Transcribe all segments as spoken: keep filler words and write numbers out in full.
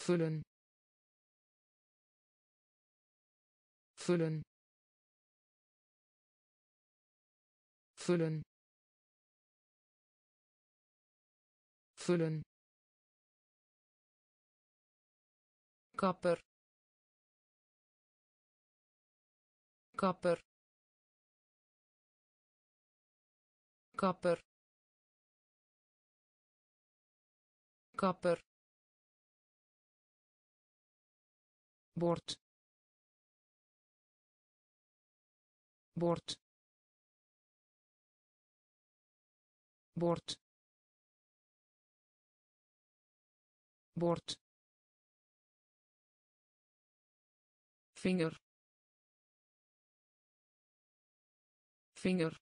vullen vullen vullen vullen kapper kapper kapper kapper bord bord bord bord vinger vinger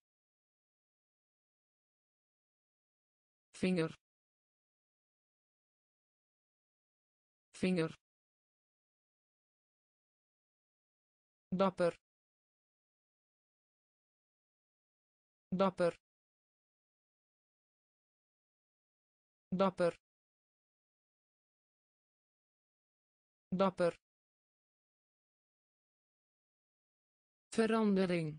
vinger vinger dapper dapper dapper dapper verandering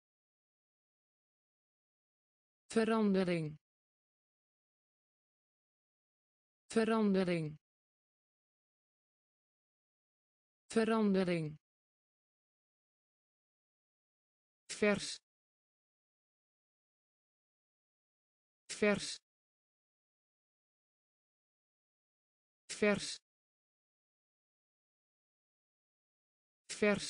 verandering verandering verandering vers vers vers vers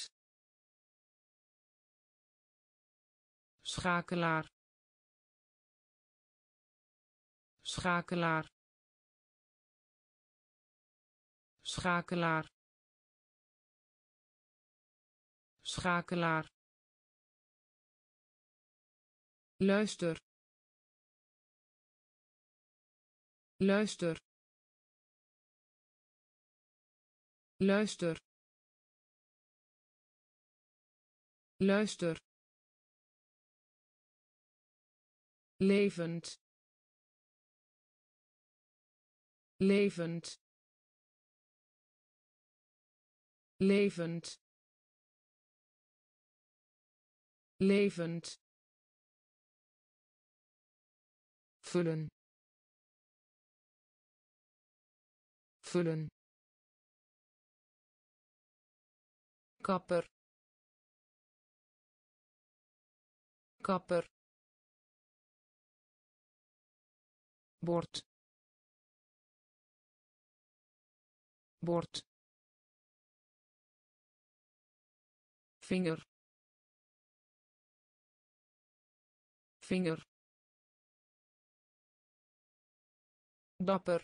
schakelaar schakelaar schakelaar schakelaar luister luister luister luister levend levend levend levend vullen vullen kapper kapper bord bord vinger vinger dapper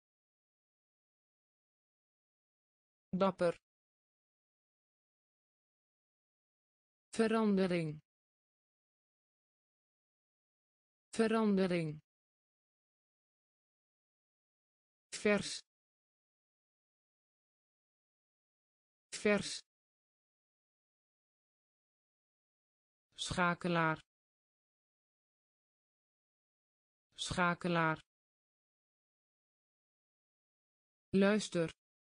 dapper verandering verandering vers vers schakelaar schakelaar luister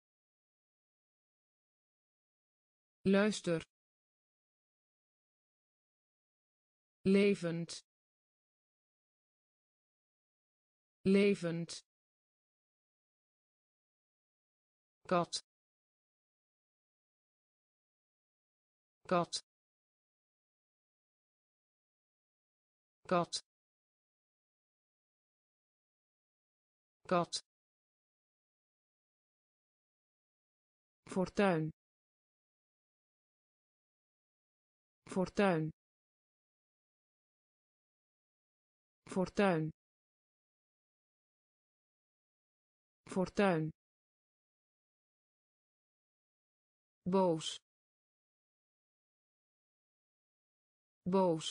luister levend levend kat kat kat kat fortuin fortuin fortuin fortuin boos boos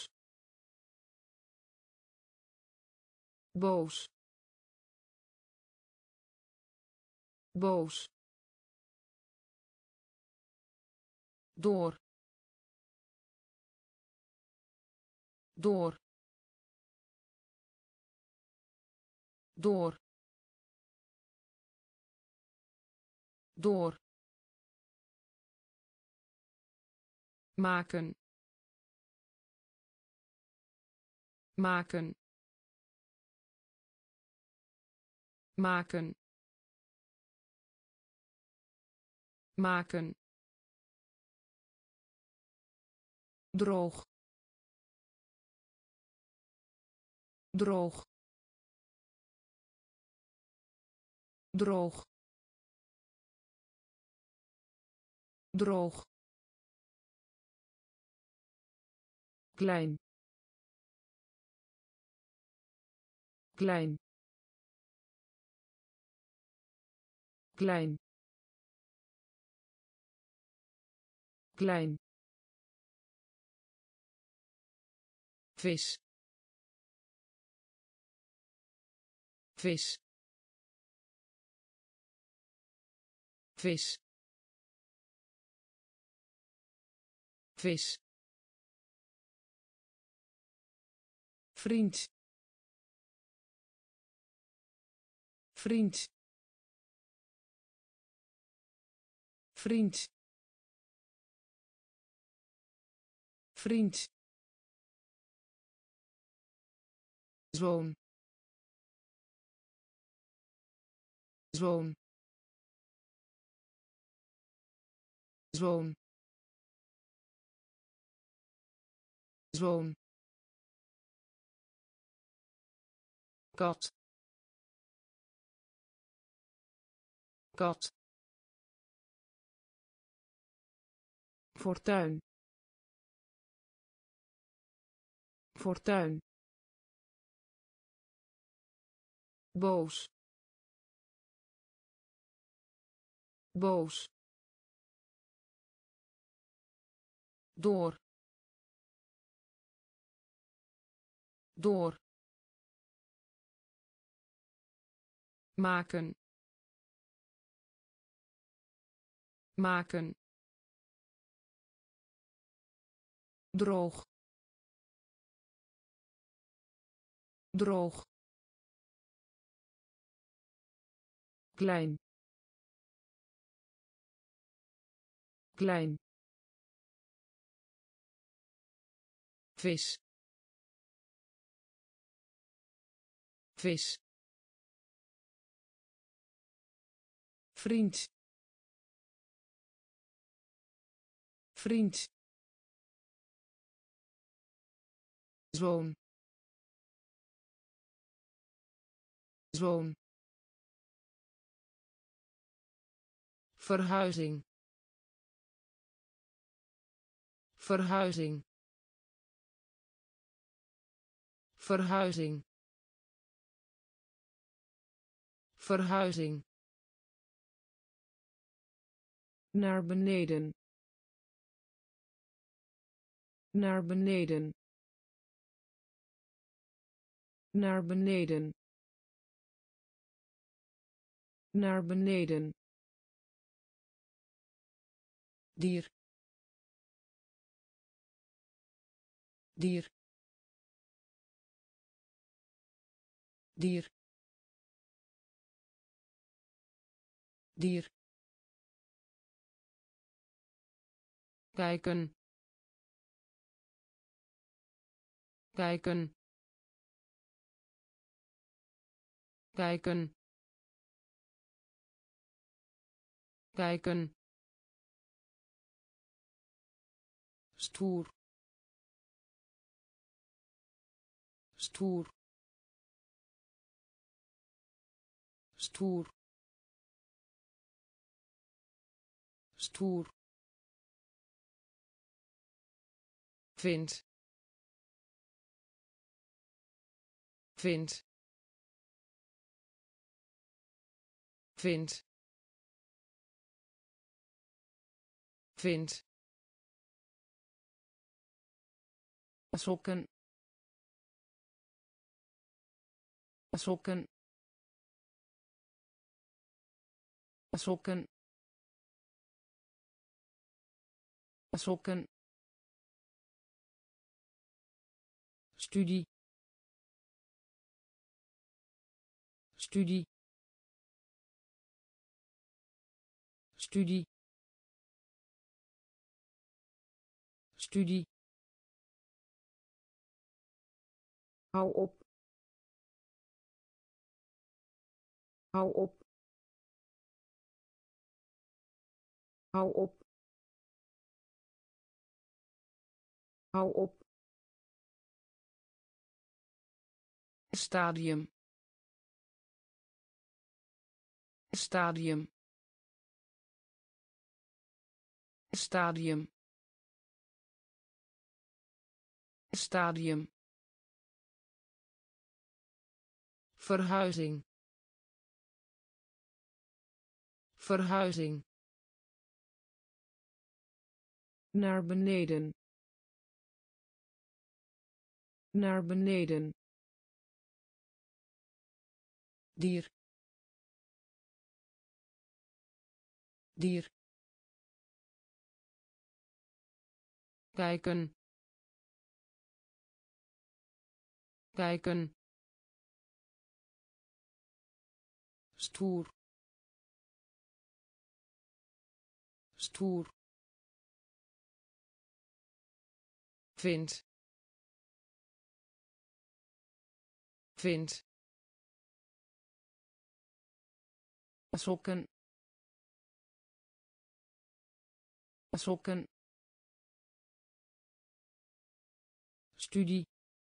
boos boos door door door door maken maken maken maken droog droog droog droog klein klein klein klein vis vis vis vis vriend vriend vriend vriend zoon zoon zoon zoon kat kat fortuin fortuin boos boos door door maken maken droog droog klein klein vis vis vriend vriend zoon zoon verhuizing verhuizing verhuizing verhuizing naar beneden naar beneden naar beneden naar beneden dier dier dier dier kijken kijken kijken kijken stoer stoer stoer stoer vind vind vind vind sokken sokken sokken sokken studie studie studie studie hou op hou op hou op hou op stadium stadium stadium stadium verhuizing verhuizing naar beneden naar beneden dier dier kijken kijken stoer stoer vind vind sokken sokken studie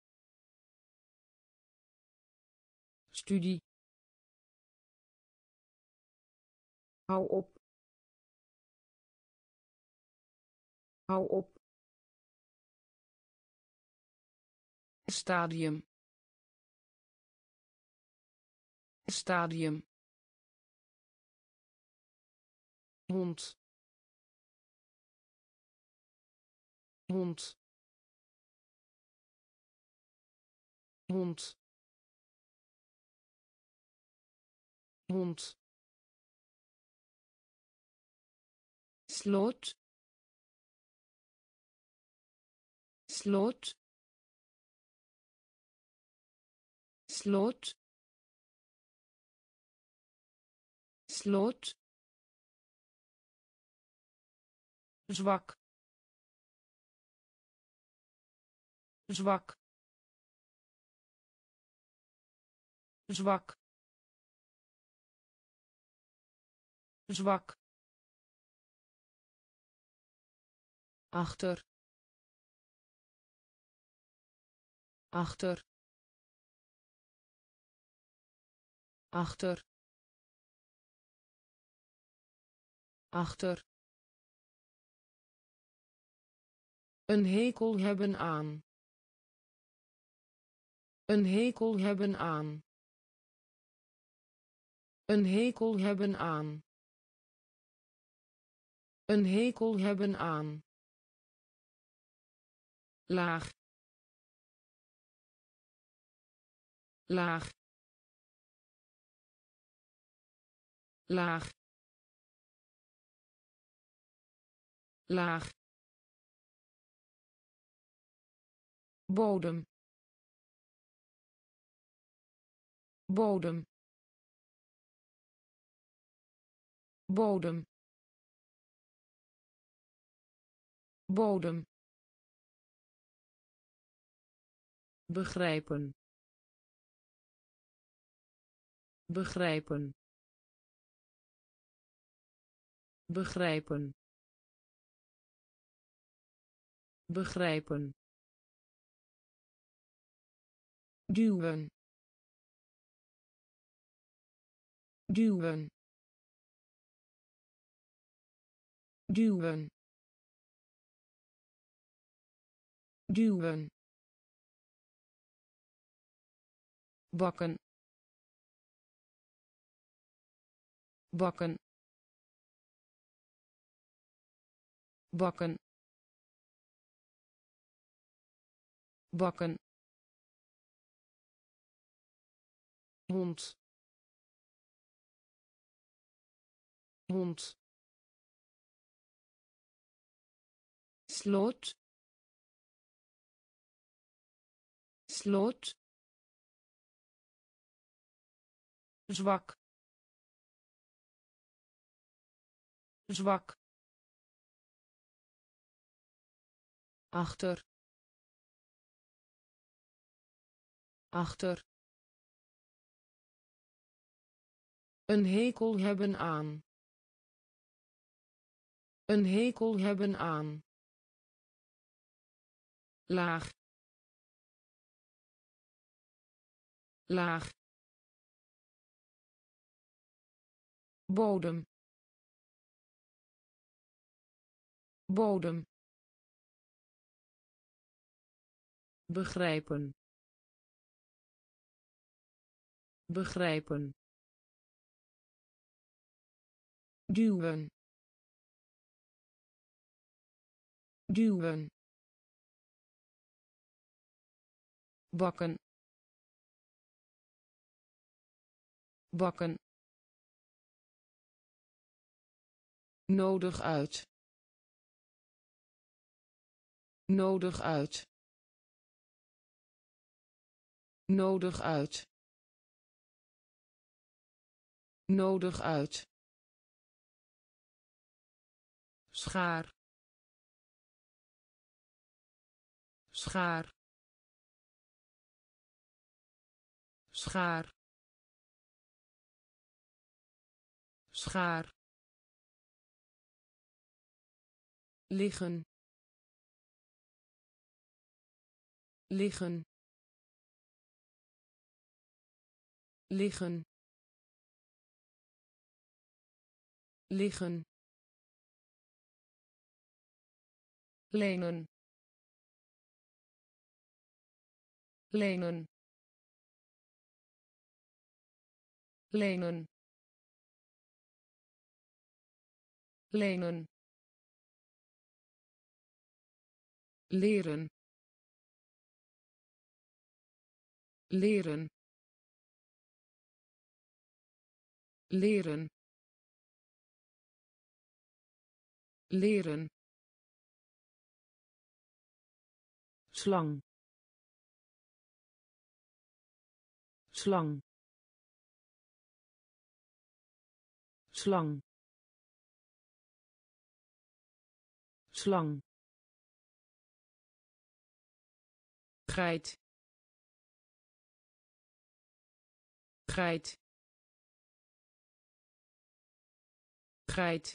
studie hou op hou op stadium stadium hond hond hond hond sloot sloot sloot sloot zwak zwak zwak zwak achter achter achter achter een hekel hebben aan een hekel hebben aan een hekel hebben aan een hekel hebben aan laag laag laag laag bodem bodem bodem bodem begrijpen begrijpen begrijpen begrijpen duwen duwen duwen duwen bakken bakken bakken bakken hond hond sloot sloot zwak zwak, achter, achter, een hekel hebben aan, een hekel hebben aan, laag, laag, bodem, bodem, begrijpen, begrijpen, duwen, duwen, bakken, bakken, nodig uit, nodig uit, nodig uit, nodig uit, schaar, schaar, schaar, schaar, liggen, liggen, liggen, liggen, lenen, lenen, lenen, lenen, leren, leren, leren, leren, slang, slang, slang, slang, geit, geit, geit,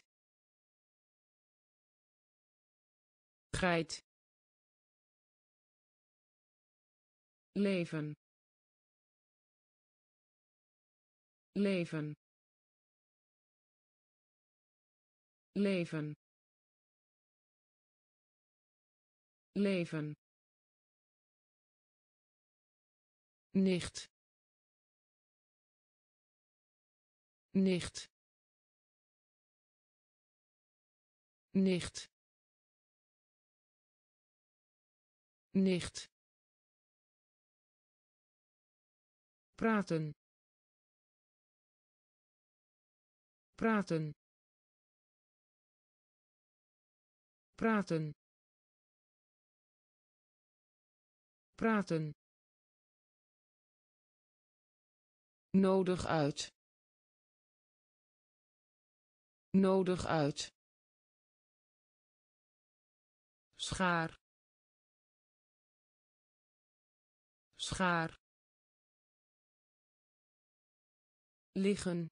geit, leven, leven, leven, leven, nicht, nicht, nicht, nicht, praten, praten, praten, praten, nodig uit, nodig uit, schaar, schaar, liggen,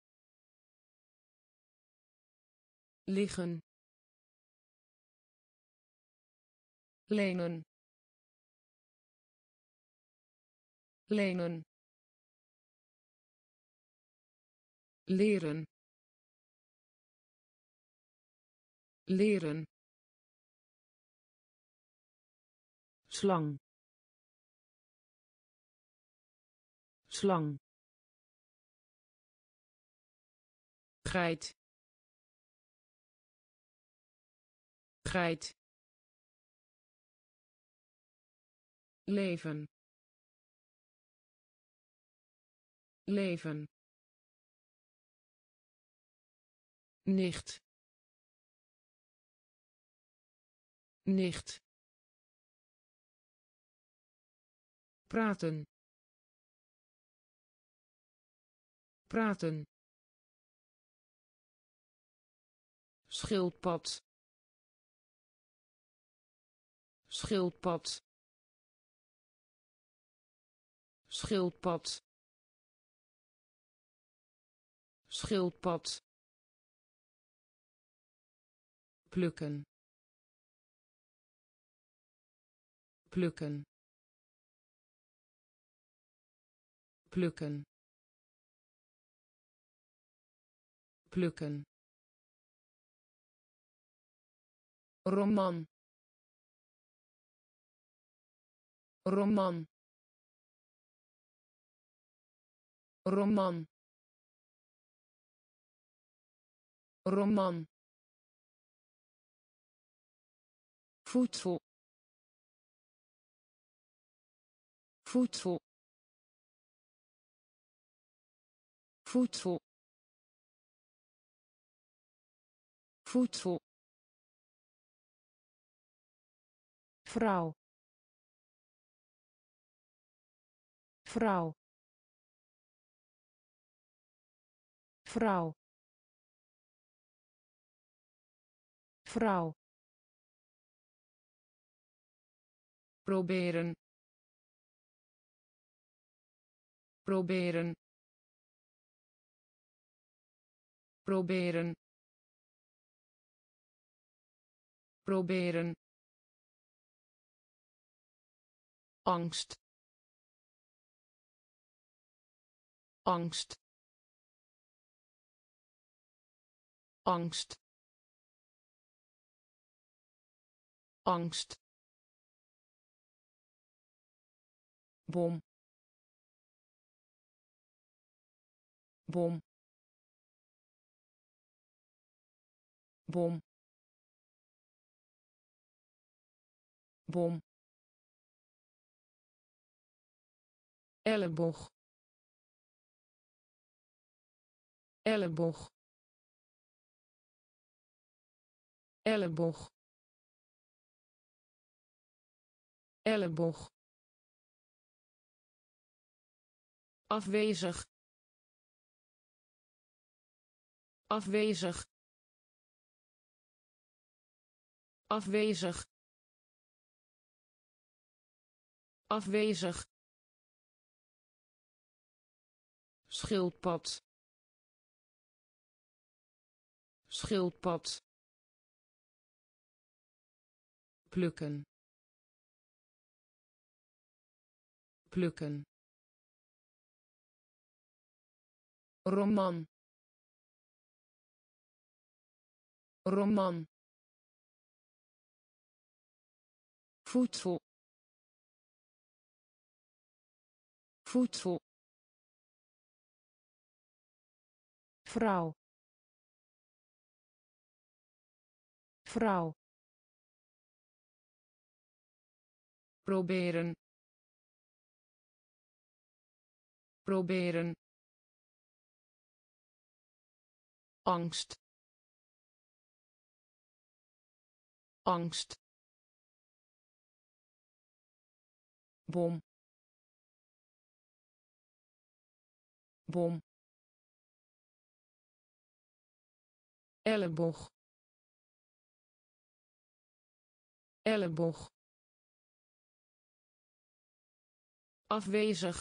liggen, lenen, lenen, leren, leren, slang, slang, geit, geit, leven, leven, nicht, nicht, praten, praten, schildpad schildpad schildpad schildpad plukken plukken plukken plukken roman roman roman roman voedsel voedsel voedsel voedsel vrouw vrouw vrouw vrouw proberen proberen proberen proberen angst angst angst angst bom bom bom bom elleboog elleboog elleboog elleboog afwezig afwezig afwezig afwezig schildpad schildpad plukken plukken roman roman voedsel voedsel vrouw vrouw proberen proberen angst angst bom bom elleboog elleboog afwezig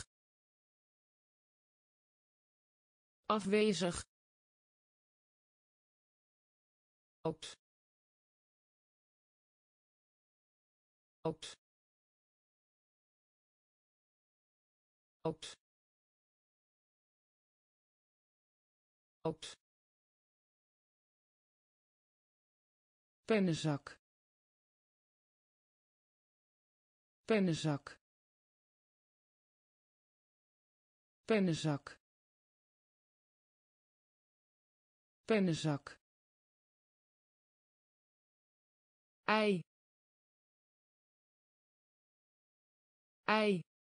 afwezig oud oud oud oud pennenzak pennenzak pennenzak pennenzak ei ei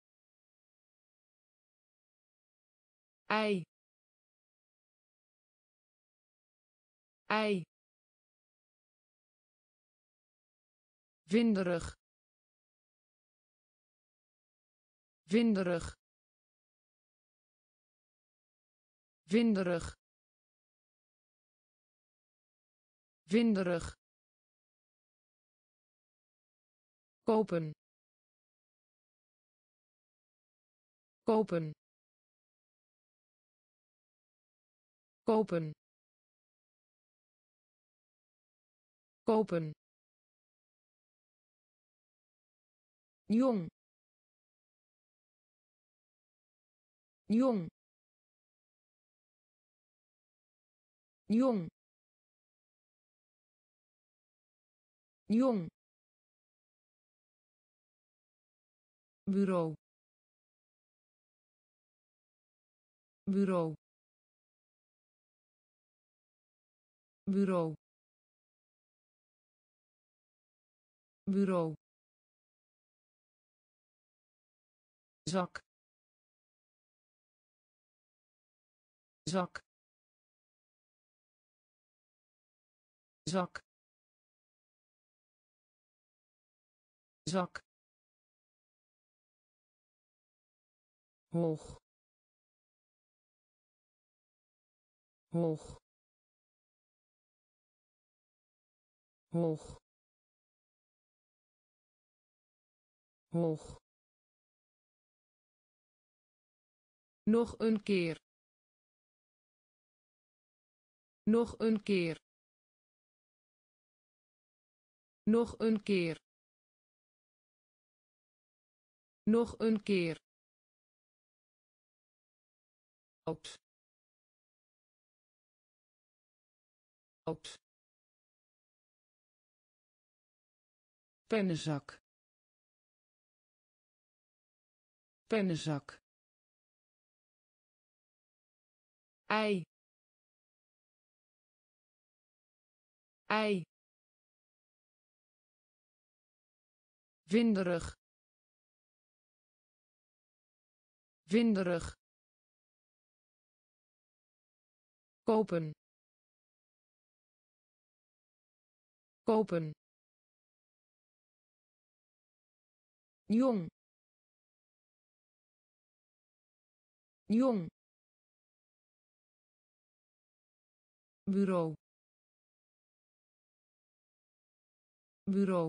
ei ei winderig winderig winderig winderig kopen kopen kopen kopen jong jong jong jong bureau bureau bureau bureau zak zak zak zak hoog hoog hoog hoog nog een keer nog een keer nog een keer nog een keer oud oud pennenzak pennenzak ei ei winderig winderig kopen kopen jong jong bureau bureau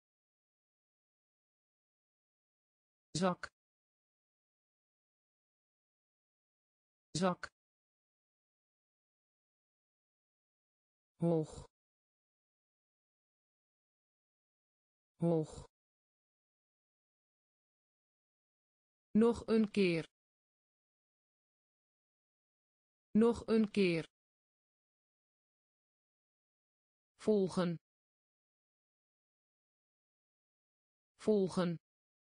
zak zak hoog hoog nog een keer nog een keer volgen volgen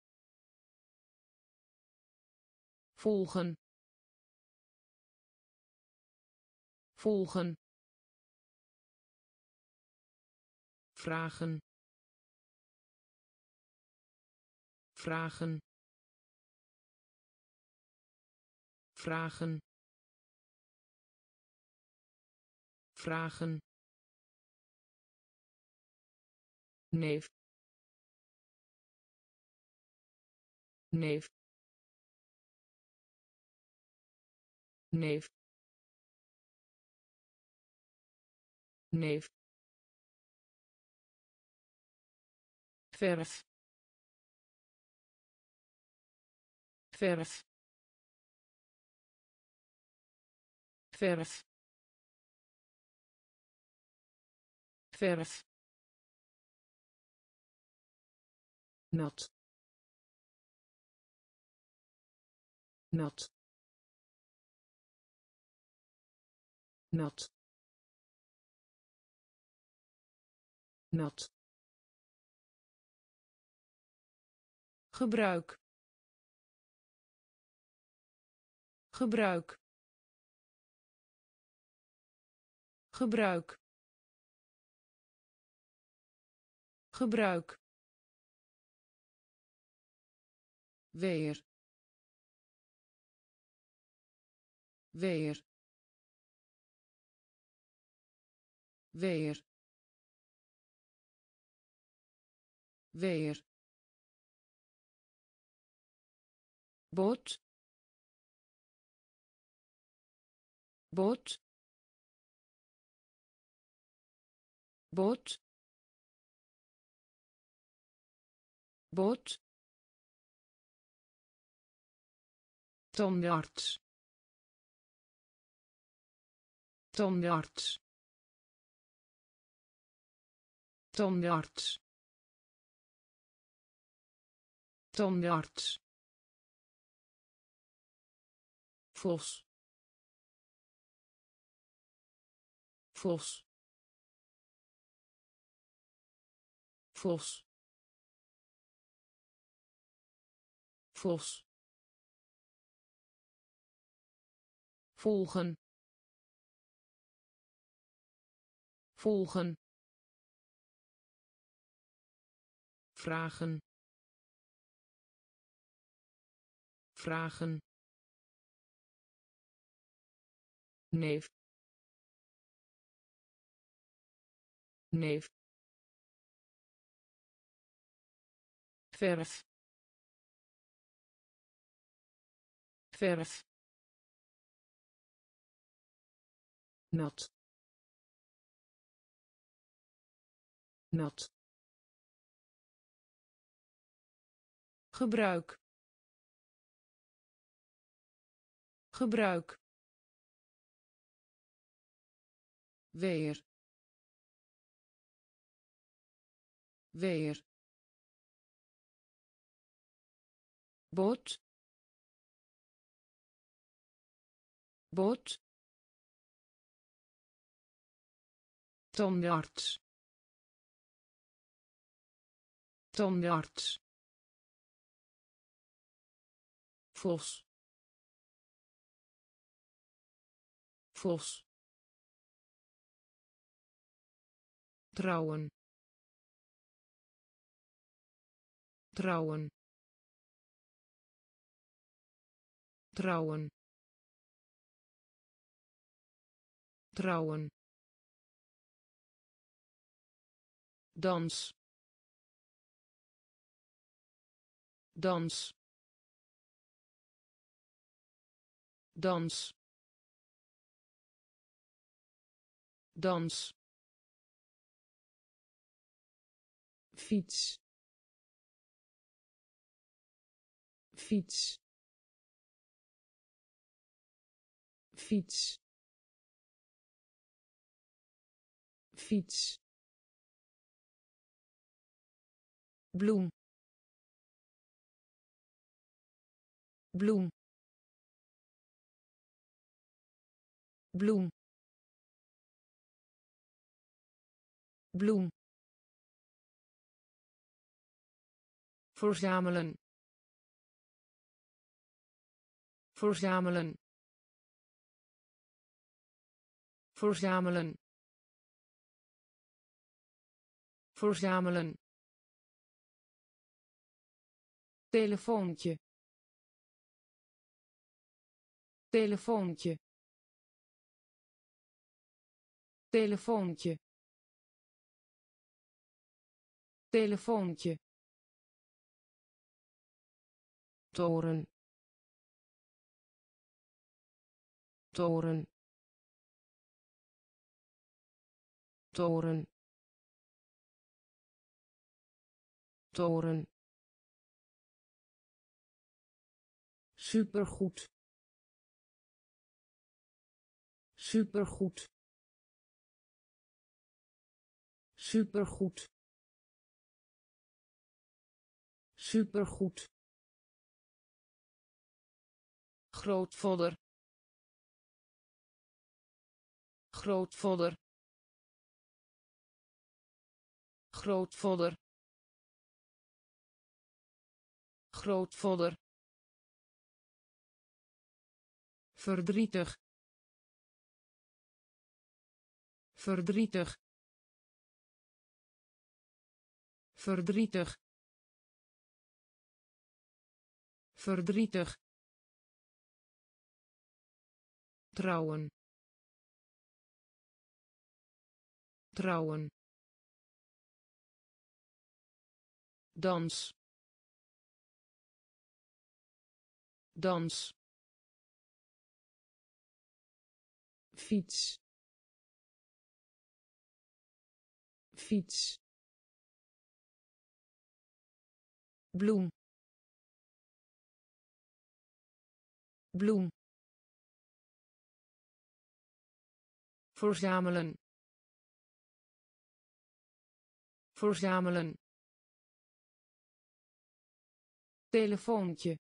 volgen volgen vragen vragen vragen vragen neef neef neef neef verf verf verf verf nat nat nat nat gebruik gebruik gebruik gebruik weer weer weer weer bot bot bot bot tandarts tandarts tandarts tandarts vos vos vos vos volgen volgen vragen vragen neef neef verf verf nat nat gebruik gebruik weer weer bot bot tandarts tandarts vos vos trouwen trouwen trouwen trouwen dans dans dans dans fiets fiets fiets fiets bloem bloem bloem bloem verzamelen verzamelen verzamelen verzamelen telefoontje telefoontje telefoontje telefoontje toren toren toren toren supergoed supergoed supergoed supergoed grootvader grootvader grootvader grootvader verdrietig verdrietig verdrietig verdrietig trouwen trouwen dans dans fiets fiets, bloem, bloem, verzamelen, verzamelen, telefoontje,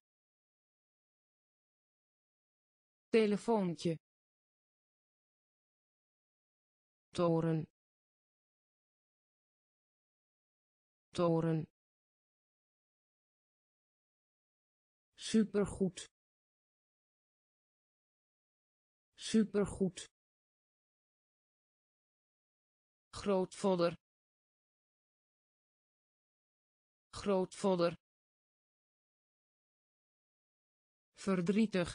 telefoontje, toren, toren, supergoed, supergoed, grootvader, grootvader, verdrietig,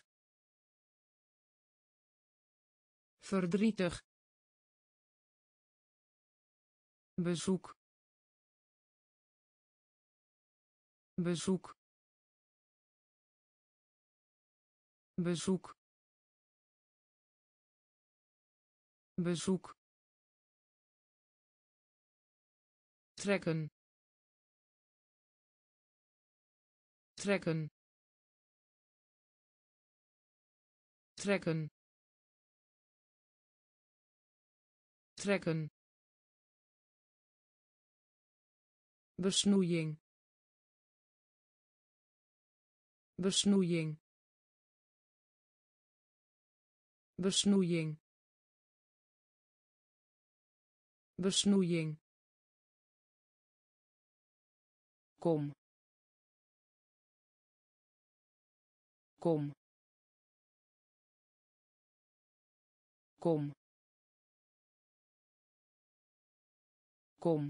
verdrietig, bezoek, bezoek, bezoek, bezoek, trekken, trekken, trekken, trekken, besnoeiing, besnoeiing, besnoeiing, besnoeiing, kom, kom, kom, kom,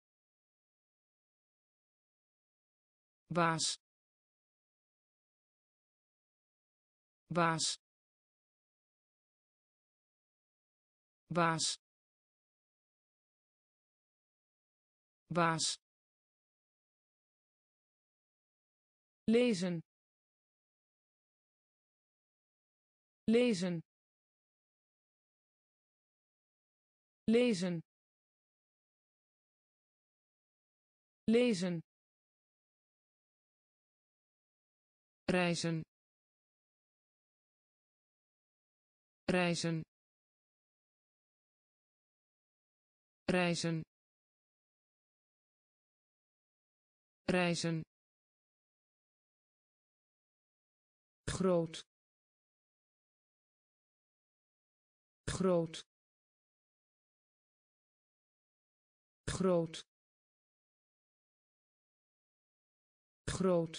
baas, baas, baas, baas, lezen, lezen, lezen, lezen, reizen, reizen, reizen, reizen, groot, groot, groot, groot,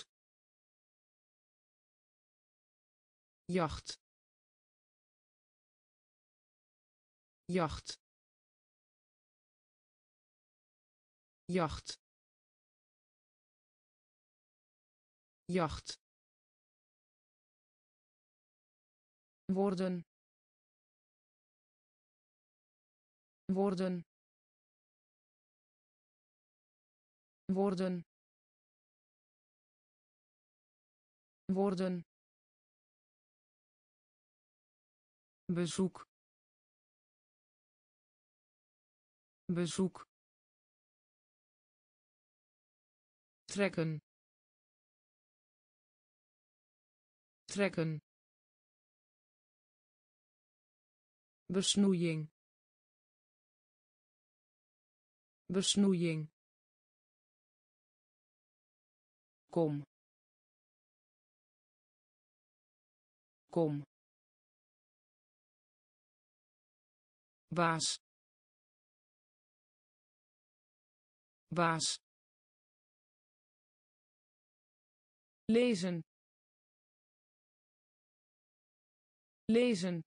jacht, jacht, jacht, jacht, worden, worden, worden, worden, bezoek, bezoek, trekken, trekken, besnoeiing, besnoeiing, kom, kom, baas, baas, lezen, lezen,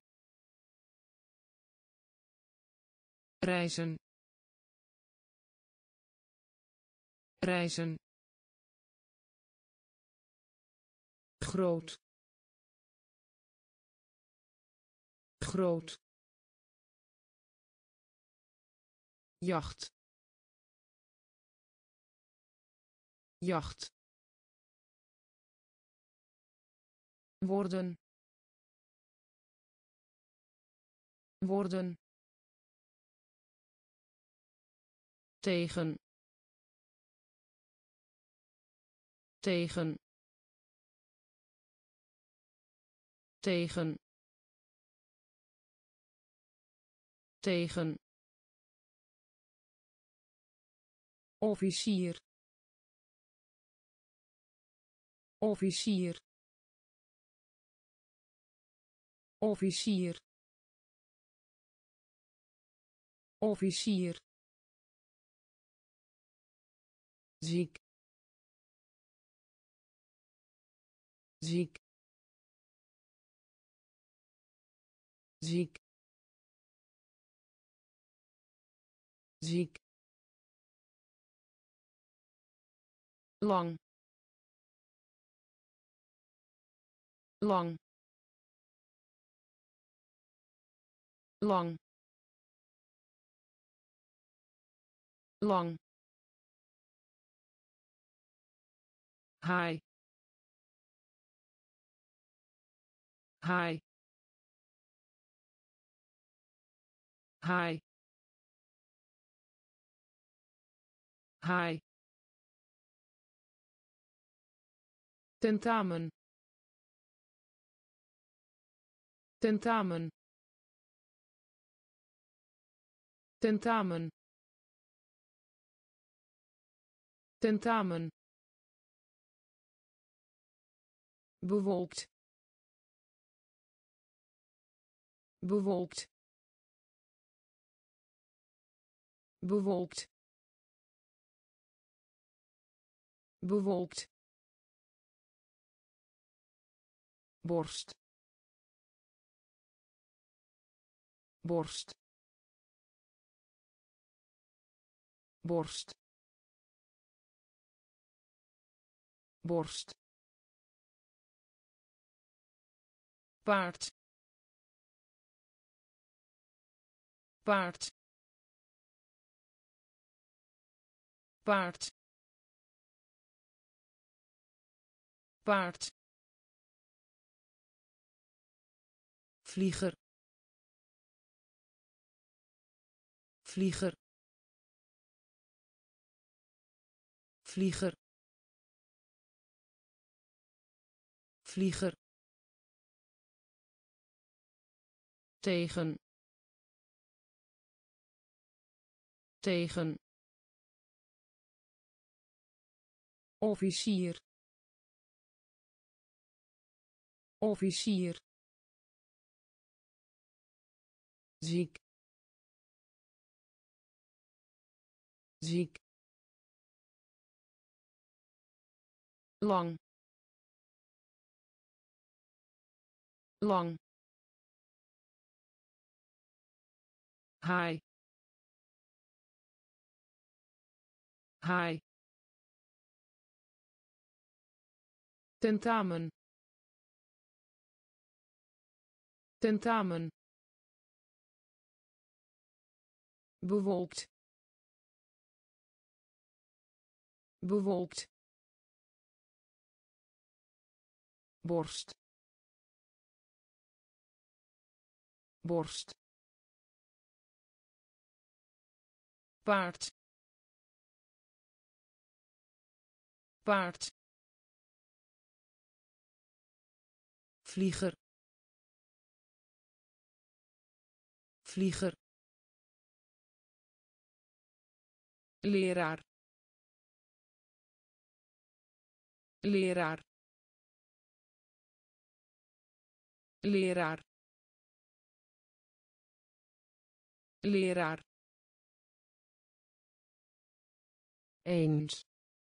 reizen, reizen, groot, groot, jacht, jacht, worden, worden, tegen tegen tegen tegen officier officier officier officier ziek ziek ziek ziek lang lang lang lang haai haai haai haai tentamen tentamen tentamen tentamen bewolkt bewolkt bewolkt bewolkt borst borst borst borst paard paard paard paard vlieger vlieger vlieger vlieger tegen tegen officier officier ziek ziek lang lang haai haai tentamen tentamen bewolkt bewolkt borst borst paard paard vlieger vlieger leraar leraar leraar leraar eens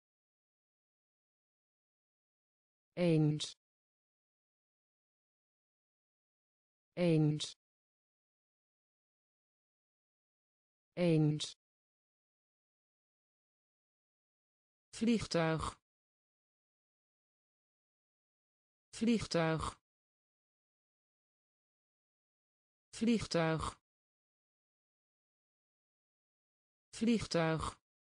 eens eens eens vliegtuig vliegtuig vliegtuig vliegtuig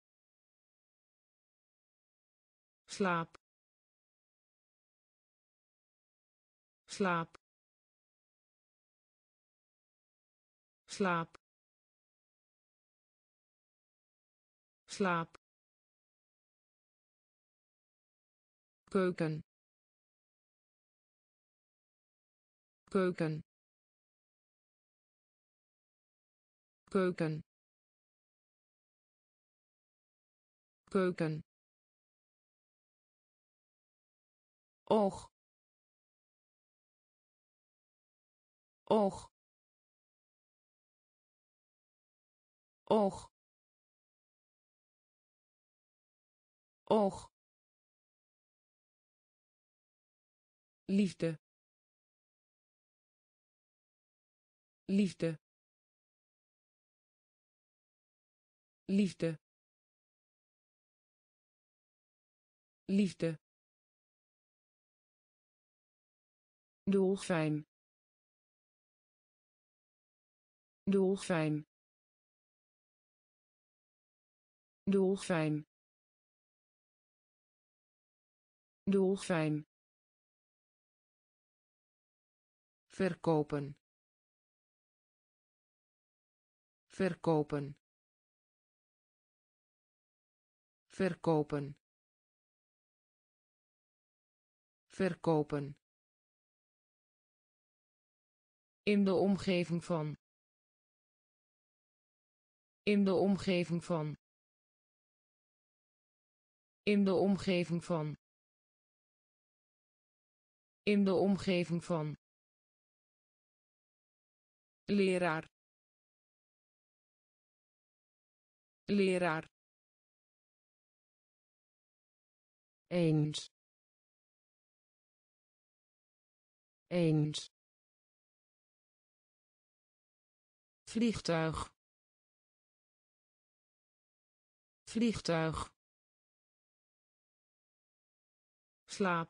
slaap slaap slaap slaap, keuken, keuken, keuken, keuken, oog, oog, oog, oog, liefde, liefde, liefde, liefde, dolfijn, dolfijn, dolfijn, dolfijn, verkopen, verkopen, verkopen, verkopen, in de omgeving van, in de omgeving van, in de omgeving van, in de omgeving van, leraar, leraar, eens, eens, vliegtuig, vliegtuig, slaap,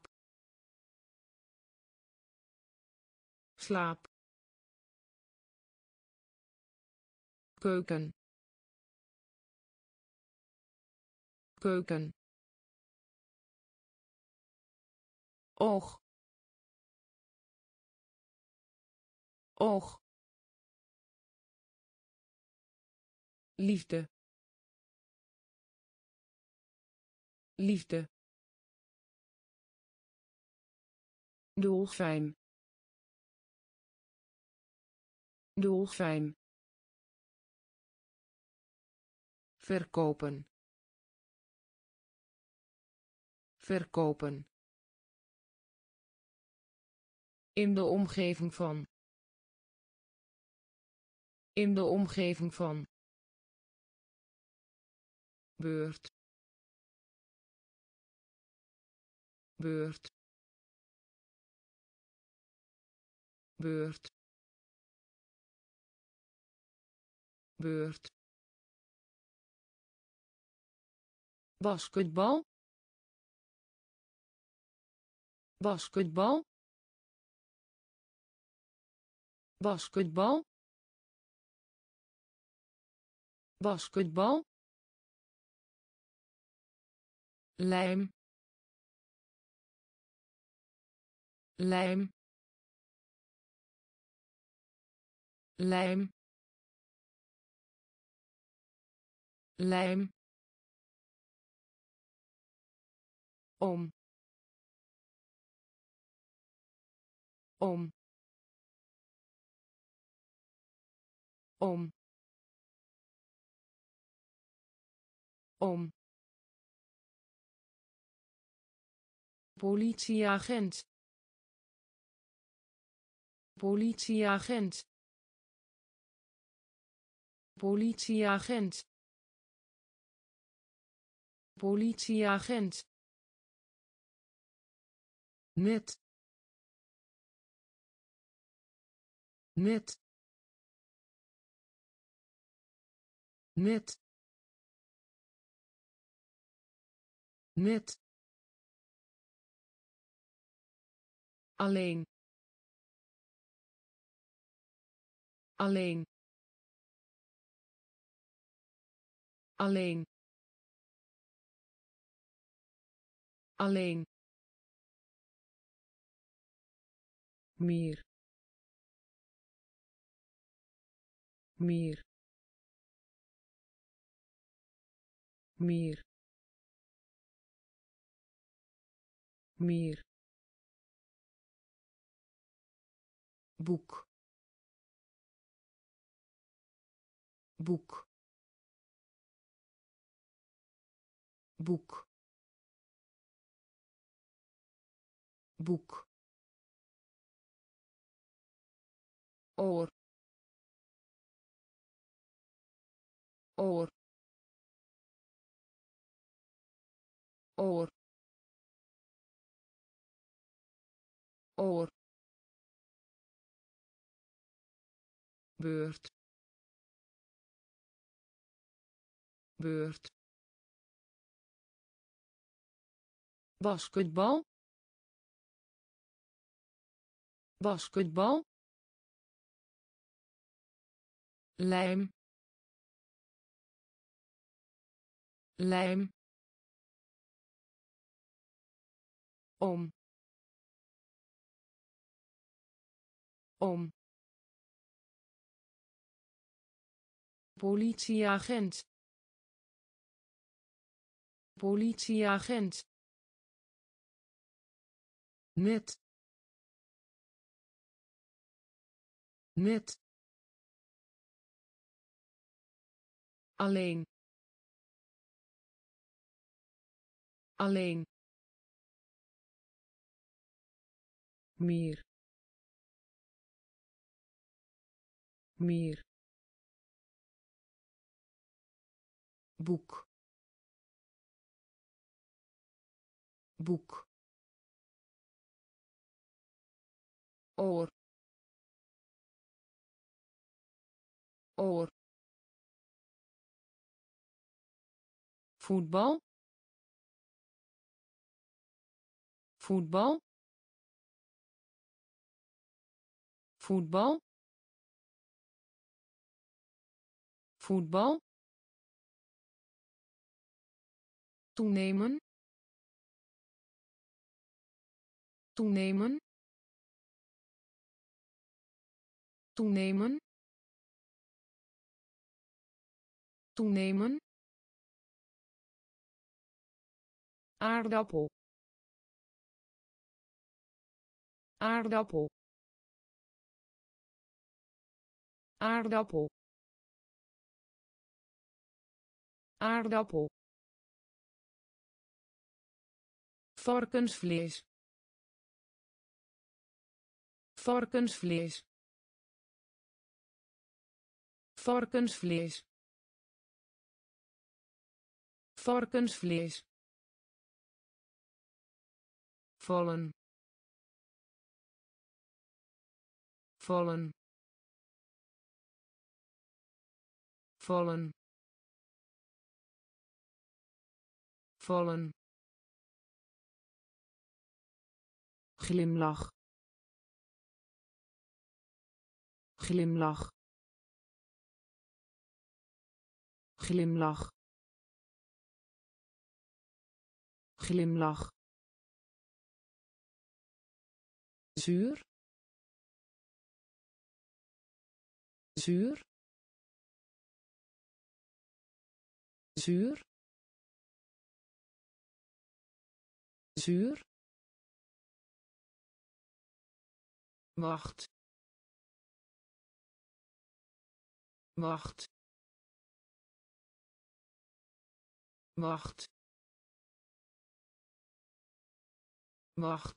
slaap, keuken, keuken, oog, oog, liefde, liefde, dolfijn, dolfijn, verkopen, verkopen, in de omgeving van, in de omgeving van, beurt, beurt, beurt, beurt, basketbal, basketbal, basketbal, basketbal, lijm, lijm, lijm, lijm, om, om, om, om, politieagent, politieagent, politieagent, politieagent, net, net, net, net, alleen, alleen, alleen, alleen, meer, meer, meer meer boek boek boek boek oor oor oor oor beurt beurt basketbal basketbal lijm lijm om om politieagent politieagent net net alleen alleen meer meer boek boek oor oor voetbal voetbal voetbal voetbal toenemen toenemen toenemen toenemen aardappel aardappel aardappel aardappel varkensvlees varkensvlees varkensvlees varkensvlees vallen vallen vallen vallen glimlach glimlach glimlach glimlach zuur zuur zuur zuur wacht wacht wacht wacht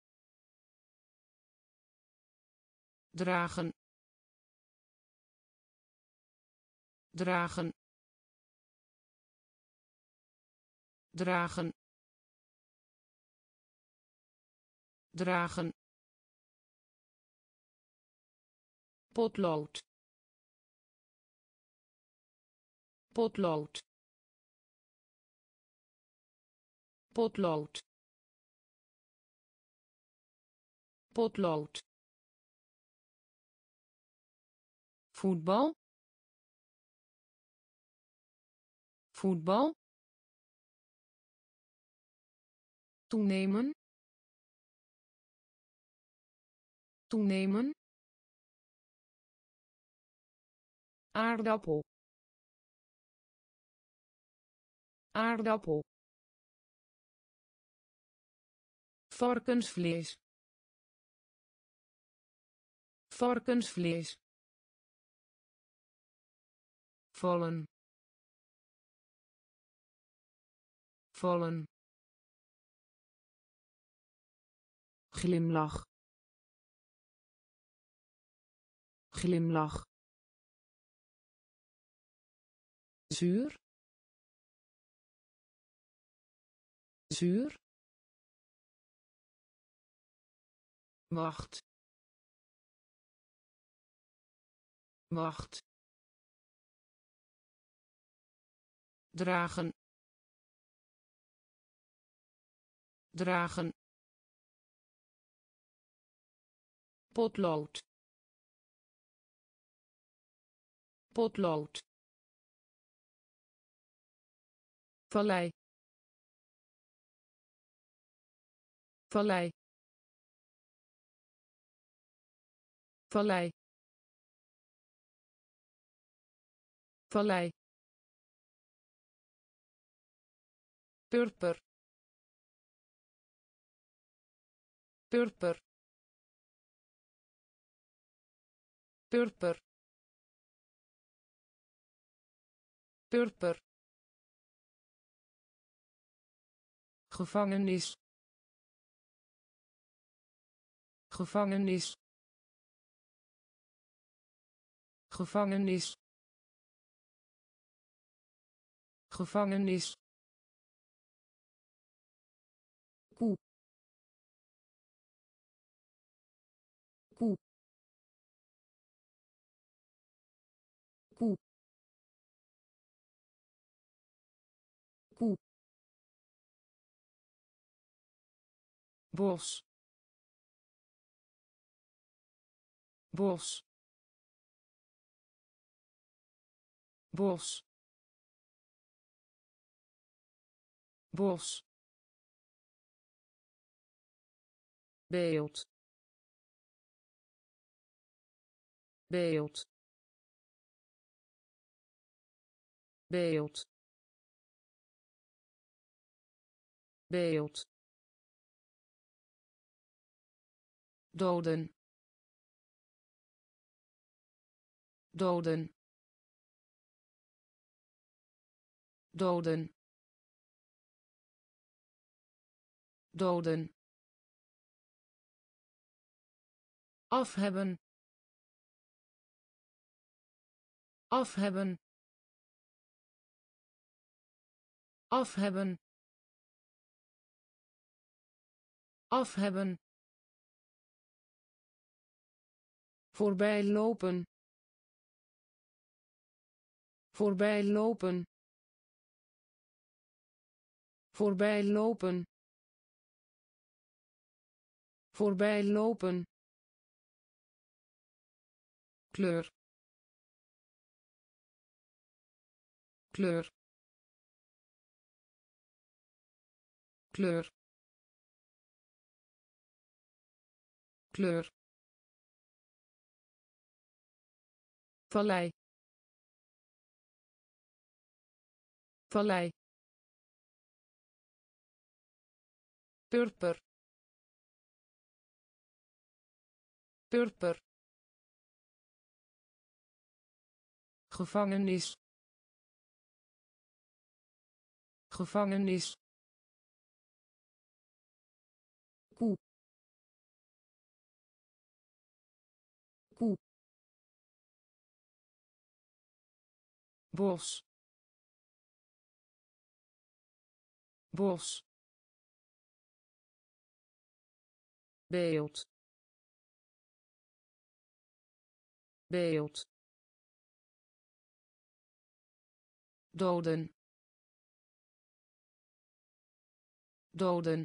dragen dragen dragen dragen potlood potlood potlood potlood voetbal voetbal toenemen toenemen aardappel aardappel, varkensvlees, varkensvlees, vallen, vallen, glimlach, glimlach, zuur, zuur, wacht, wacht, dragen, dragen, potlood, potlood, vallei, vallei, vallei, vallei, purper, purper, purper, purper, gevangenis, gevangenis, gevangenis, gevangenis, koe, koe, koe, koe, bos, bos, bos, bos, beeld, beeld, beeld, beeld, doden, doden, doden, doden, afhebben, afhebben, afhebben, afhebben, voorbij lopen, voorbij lopen, voorbij lopen, voorbij lopen, kleur, kleur, kleur, kleur, vallei, vallei, purper, purper, gevangenis, gevangenis, koe, koe, bos, bos, beeld, beeld, doden, doden,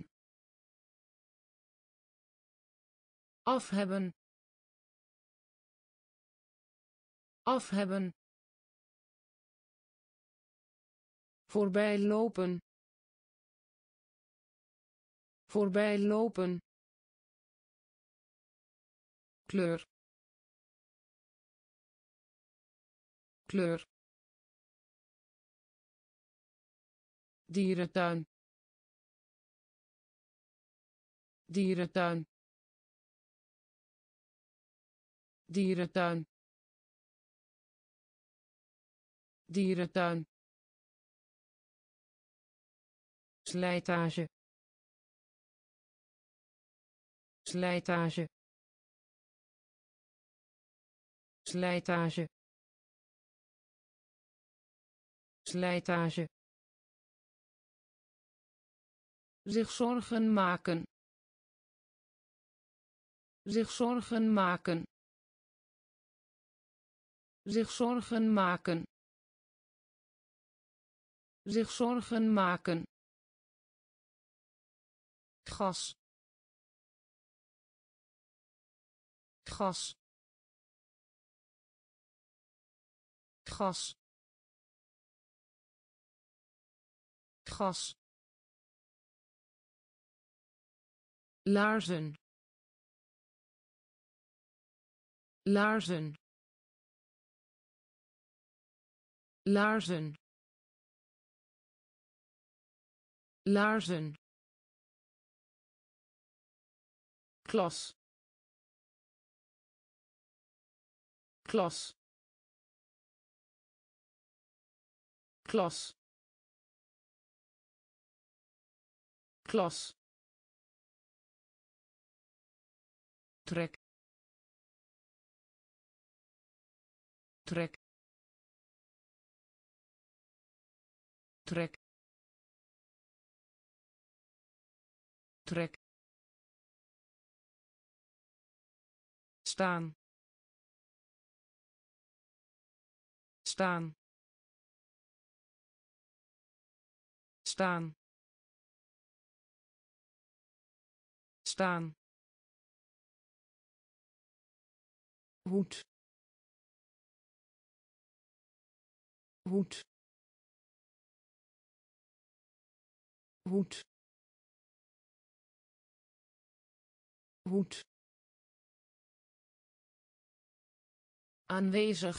afhebben, afhebben, voorbij lopen, voorbij lopen, kleur, kleur, dierentuin dierentuin dierentuin dierentuin slijtage slijtage slijtage slijtage zich zorgen maken zich zorgen maken zich zorgen maken zich zorgen maken gas gas gas gas laarzen laarzen laarzen laarzen klas klas klas klas trek trek trek trek staan staan staan staan hoed hoed hoed hoed aanwezig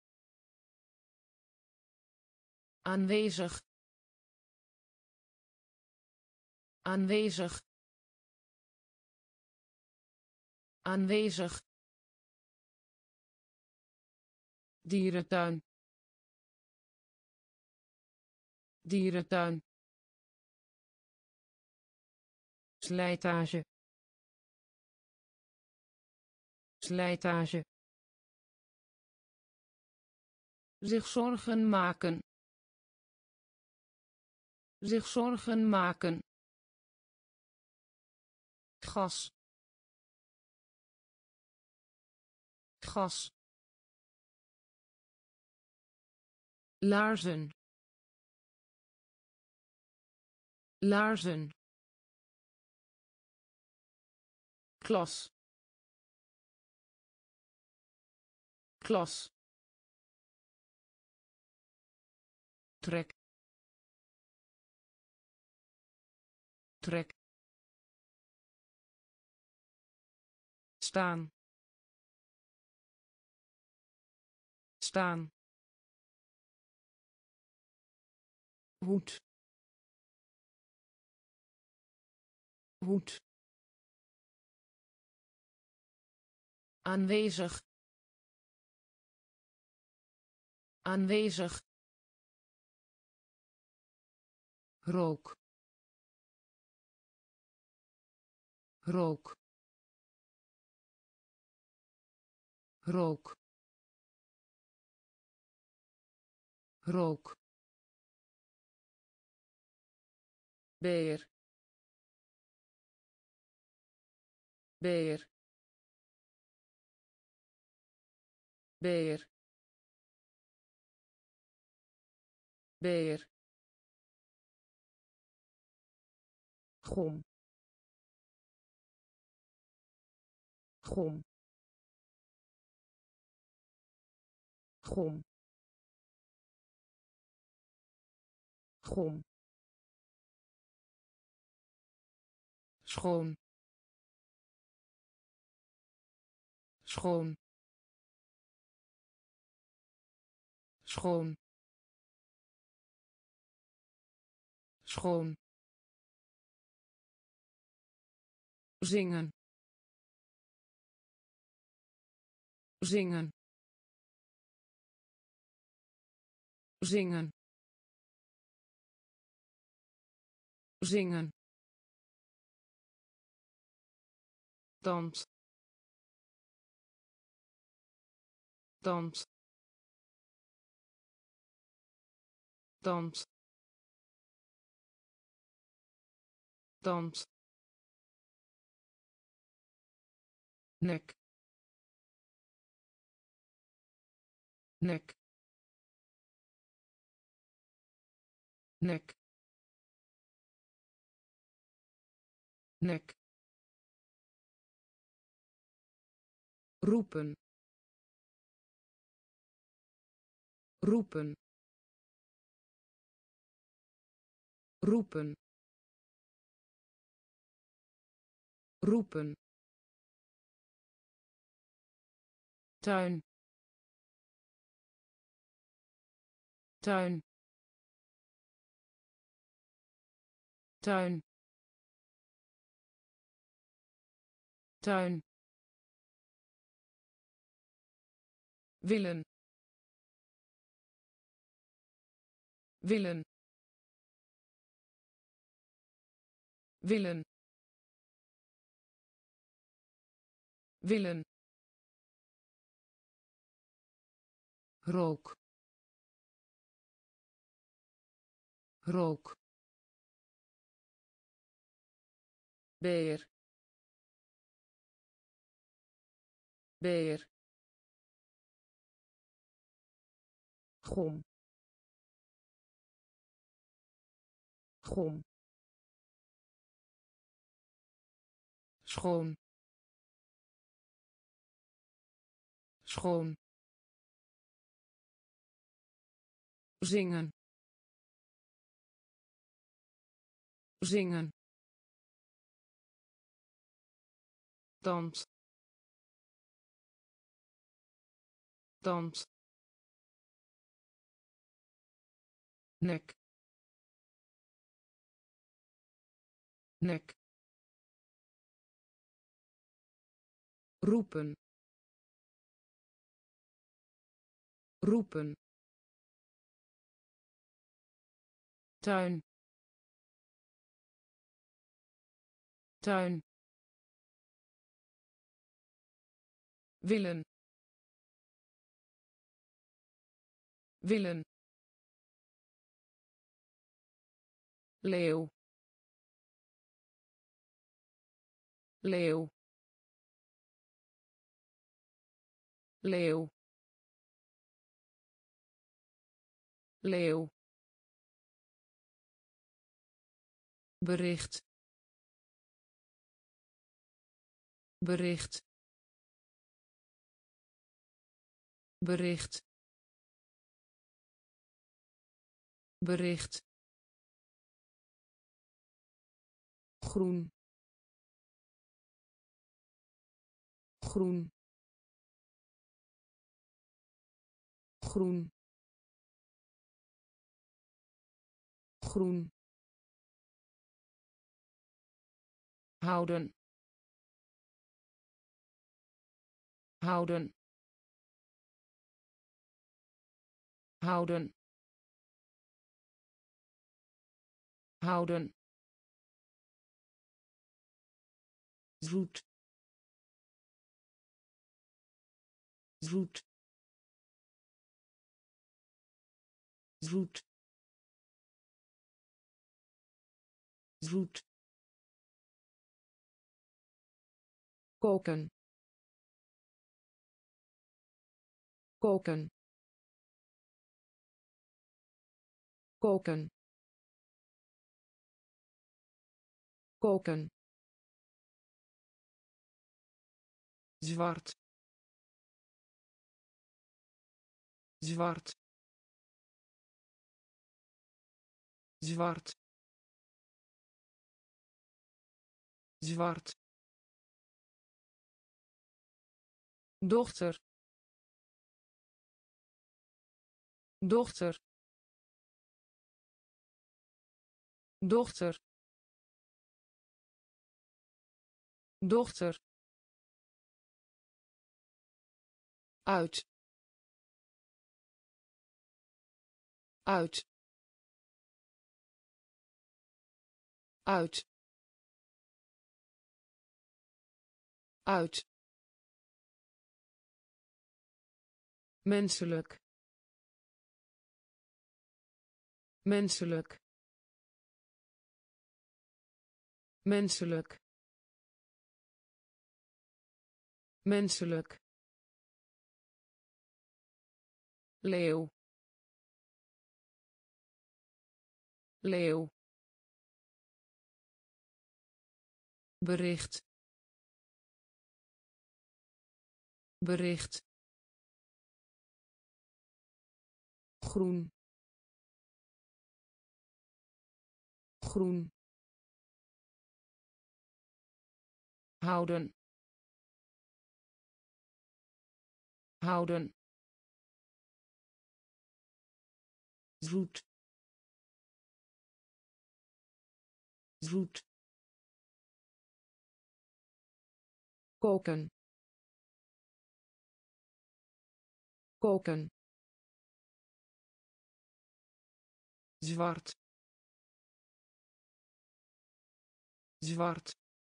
aanwezig aanwezig aanwezig dierentuin dierentuin slijtage slijtage zich zorgen maken zich zorgen maken gas gas laarzen laarzen klas klas trek trek staan staan hoed hoed aanwezig aanwezig rook rook rook rook beer beer beer beer gom gom gom gom schoon schoon schoon schoon, zingen, zingen, zingen, zingen, dans, dans, dans, dans, nek, nek, nek, nek, roepen, roepen, roepen, roepen, tuin, tuin, tuin, tuin, willen, willen, willen, willen, rook, rook, beer, beer, gom, gom, schoon, schoon, zingen, zingen, dans, dans, nek, nek, roepen, roepen, tuin, tuin, willen, willen, leeuw, leeuw, leeuw, leeuw, bericht, bericht, bericht, bericht, groen, groen, groen, groen, houden, houden, houden, houden, zoet, zoet, zoet, zoet, koken, koken, koken, koken, zwart, zwart, zwart, zwart, dochter, dochter, dochter dochter uit uit uit uit menselijk menselijk menselijk menselijk leeuw leeuw bericht bericht groen groen houden houden zoet zoet koken koken zwart zwart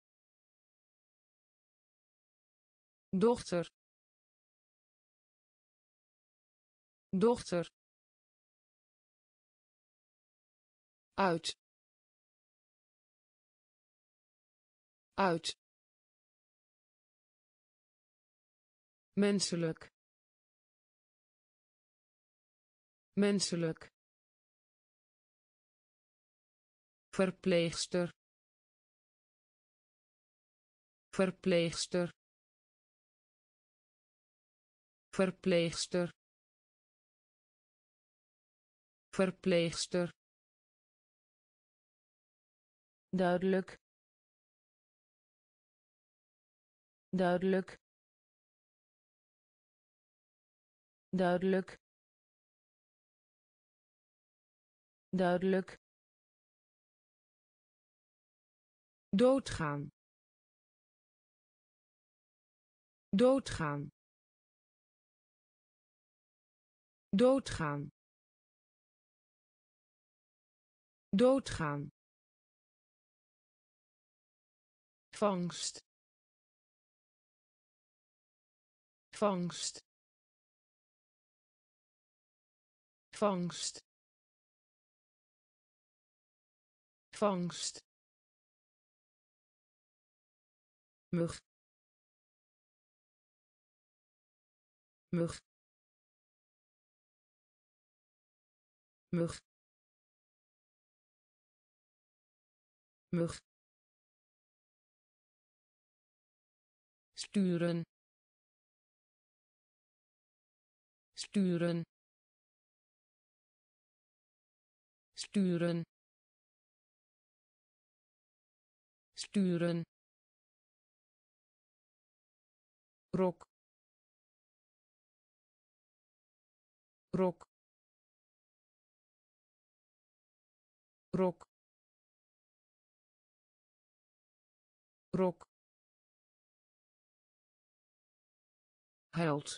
dochter dochter uit uit menselijk menselijk verpleegster verpleegster verpleegster verpleegster duidelijk duidelijk duidelijk duidelijk doodgaan doodgaan doodgaan doodgaan vangst vangst vangst vangst mug mug mug mug sturen sturen sturen sturen rok rok rok rok held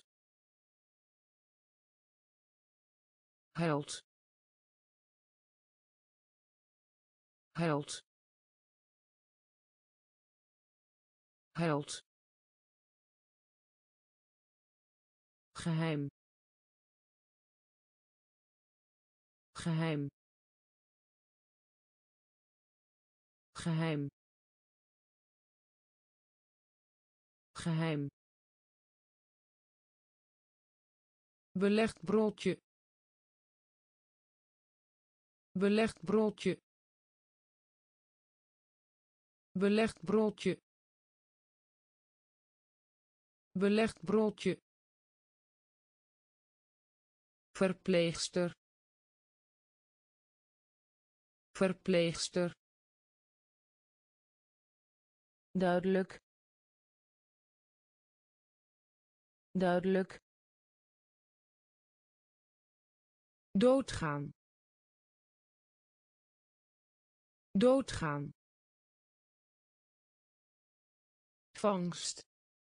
held held held geheim geheim geheim geheim belegd broodje belegd broodje belegd broodje belegd broodje verpleegster verpleegster duidelijk duidelijk doodgaan doodgaan, vangst,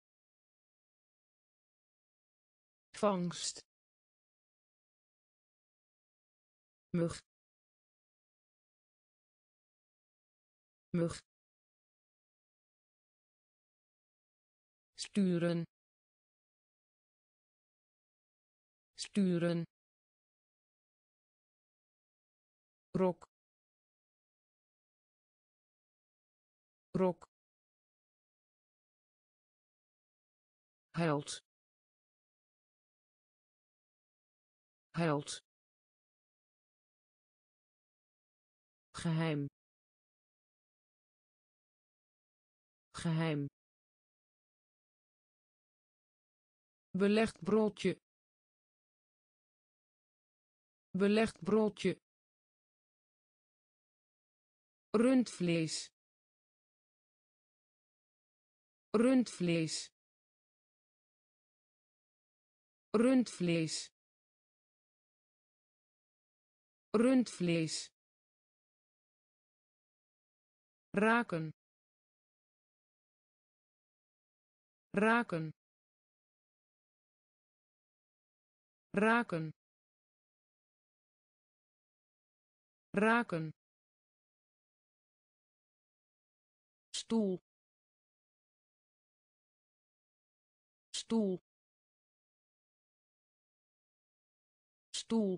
vangst, mug, mug, sturen, sturen, rok, rok, held, held, geheim, geheim, belegd broodje, belegd broodje, rundvlees, rundvlees, rundvlees, rundvlees, raken, raken, raken, raken, stoel, stoel, stoel,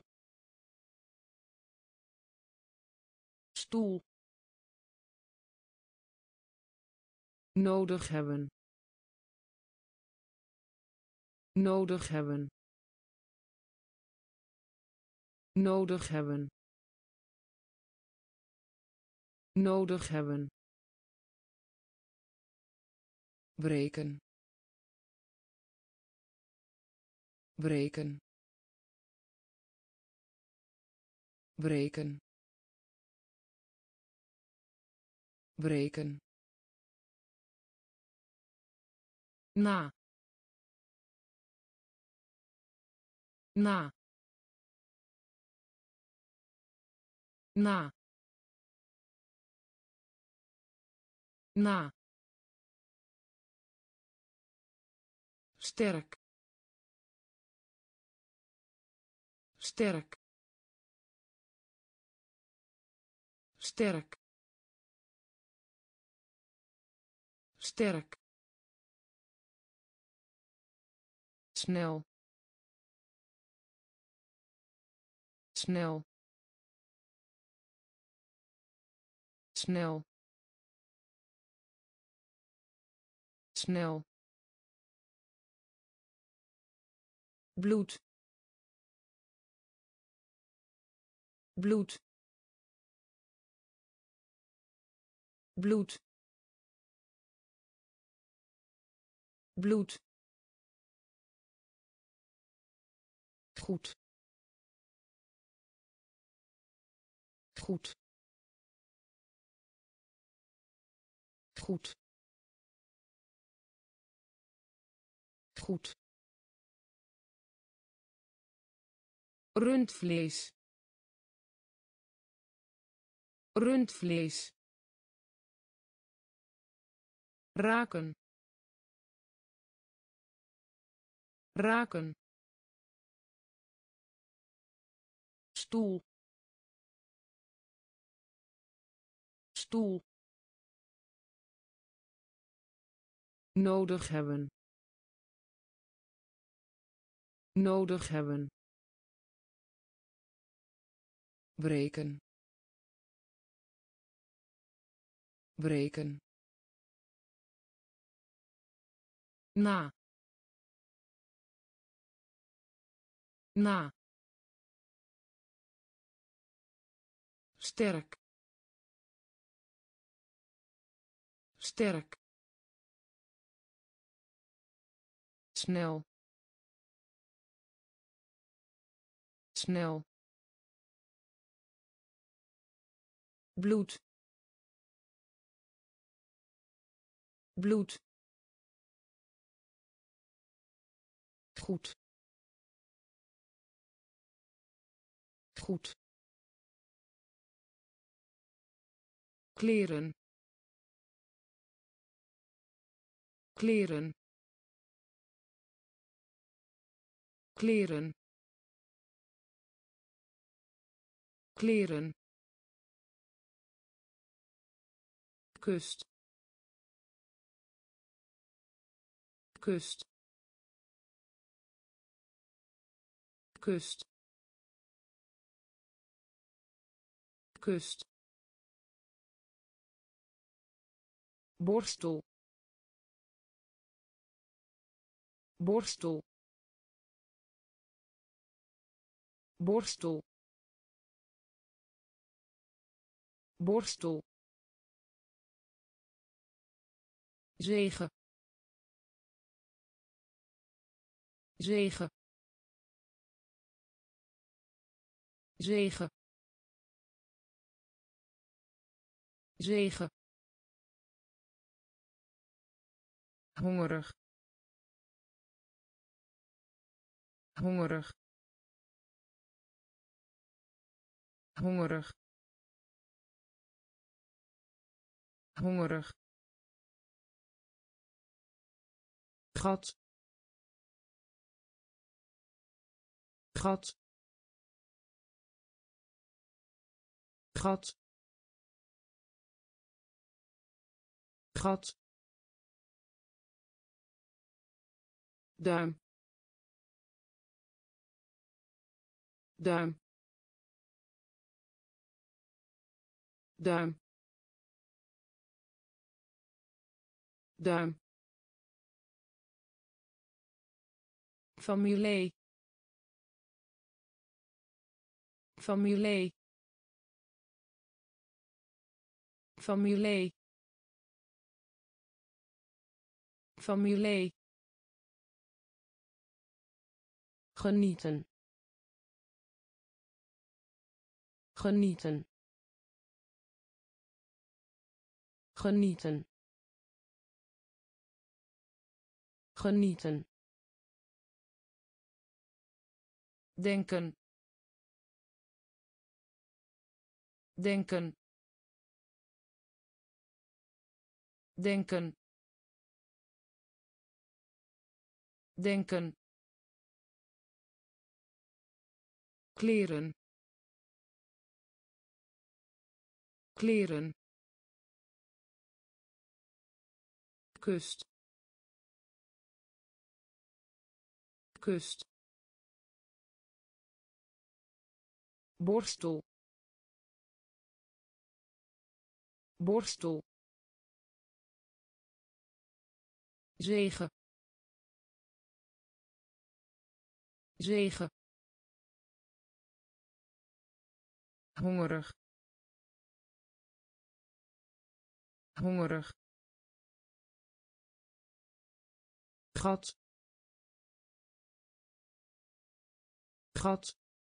stoel, nodig hebben, nodig hebben, nodig hebben, nodig hebben, breken, breken, breken, breken, na, na, na, na, sterk, sterk, sterk, sterk, snel, snel, snel, snel, bloed, bloed, bloed, bloed, goed, goed, goed, goed, rundvlees, rundvlees, raken, raken, stoel, stoel, nodig hebben, nodig hebben, breken, breken, na, na, sterk, sterk, snel, snel, bloed, bloed, goed, goed, kleren kleren kleren kleren kust kust kust kust borstel borstel borstel borstel zegen zegen zegen zegen hongerig hongerig hongerig hongerig gat gat gat gat duim duim duim duim familie familie familie familie genieten genieten genieten genieten denken denken denken denken kleren kleren kust kust borstel borstel zegen zegen hongerig hongerig gat gat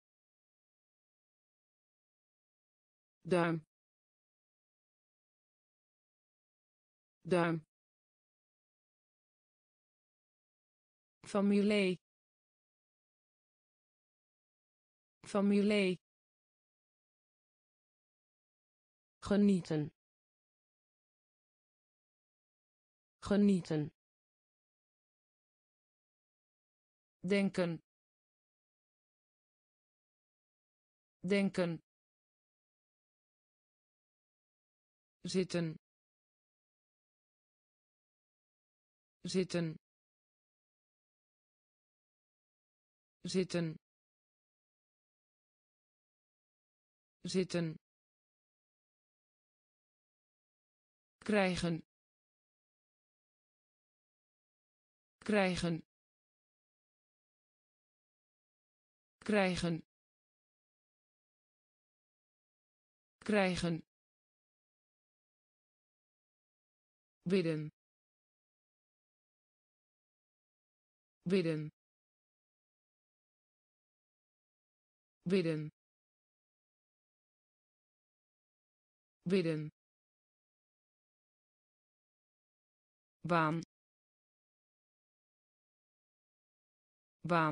duim duim familie familie genieten genieten denken denken zitten zitten zitten zitten krijgen krijgen krijgen krijgen bidden bidden bidden bidden baan baan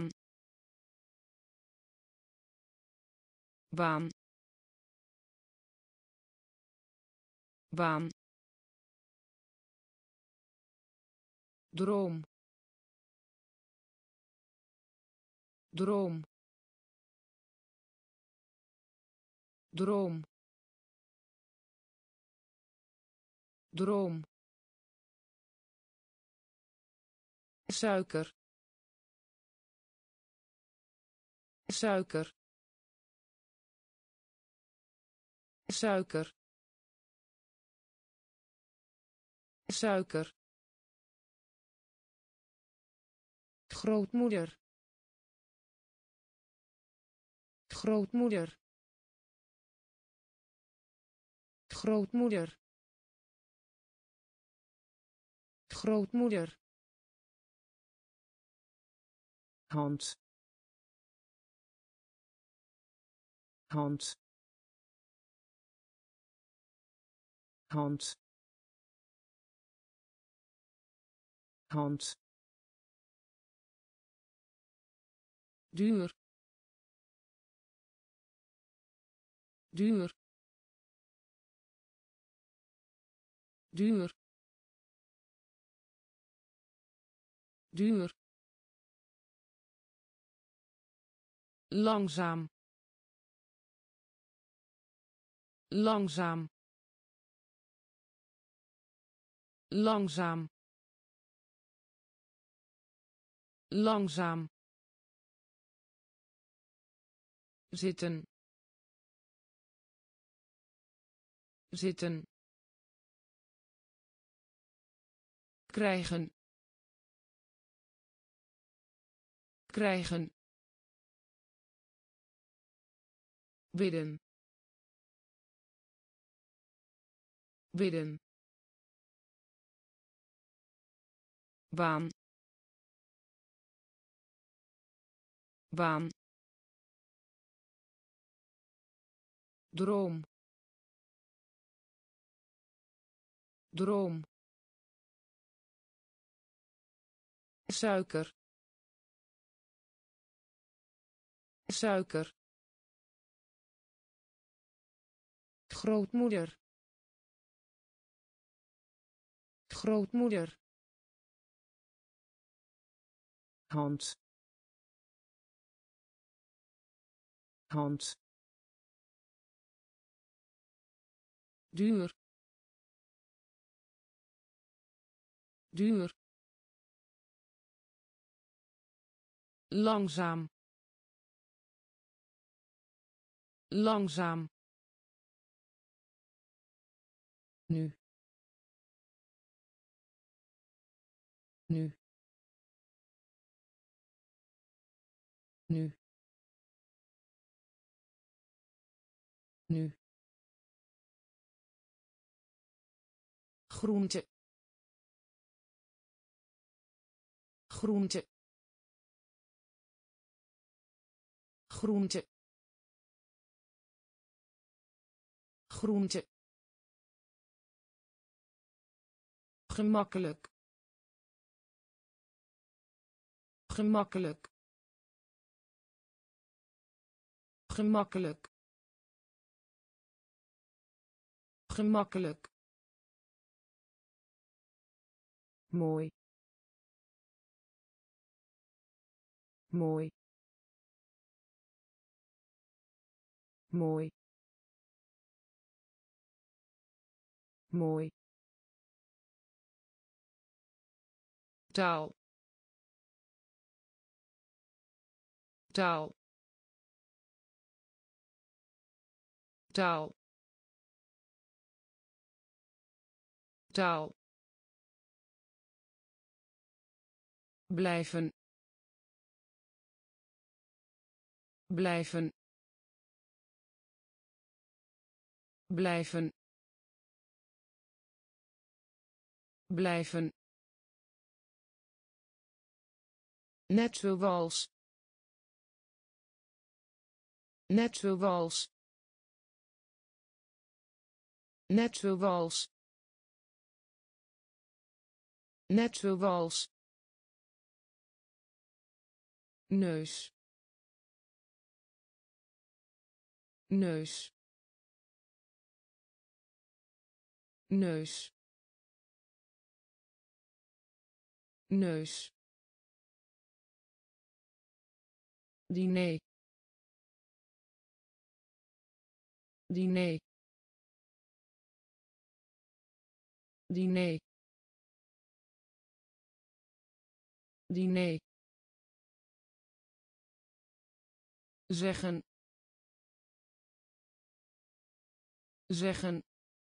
baan waan, droom, droom, droom, droom, suiker, suiker, suiker, suiker, grootmoeder, grootmoeder, grootmoeder, grootmoeder, hand, hand, hand, hand, duur, duur, duur, duur, langzaam, langzaam, langzaam, langzaam, zitten, zitten, krijgen, krijgen, bidden, bidden, baan, baan, droom, droom, suiker, suiker, grootmoeder, grootmoeder, hand, hand, duur, duur, langzaam, langzaam, nu, nu, nu, nu, groente, groente, groente, groente, gemakkelijk, gemakkelijk, gemakkelijk, gemakkelijk, mooi, mooi, mooi, mooi, taal, taal, taal, taal, blijven, blijven, blijven, blijven, net zoals, net zoals, net zoals, net zoals, neus, neus, neus, neus, diner, diner, diner, diner, zeggen, zeggen,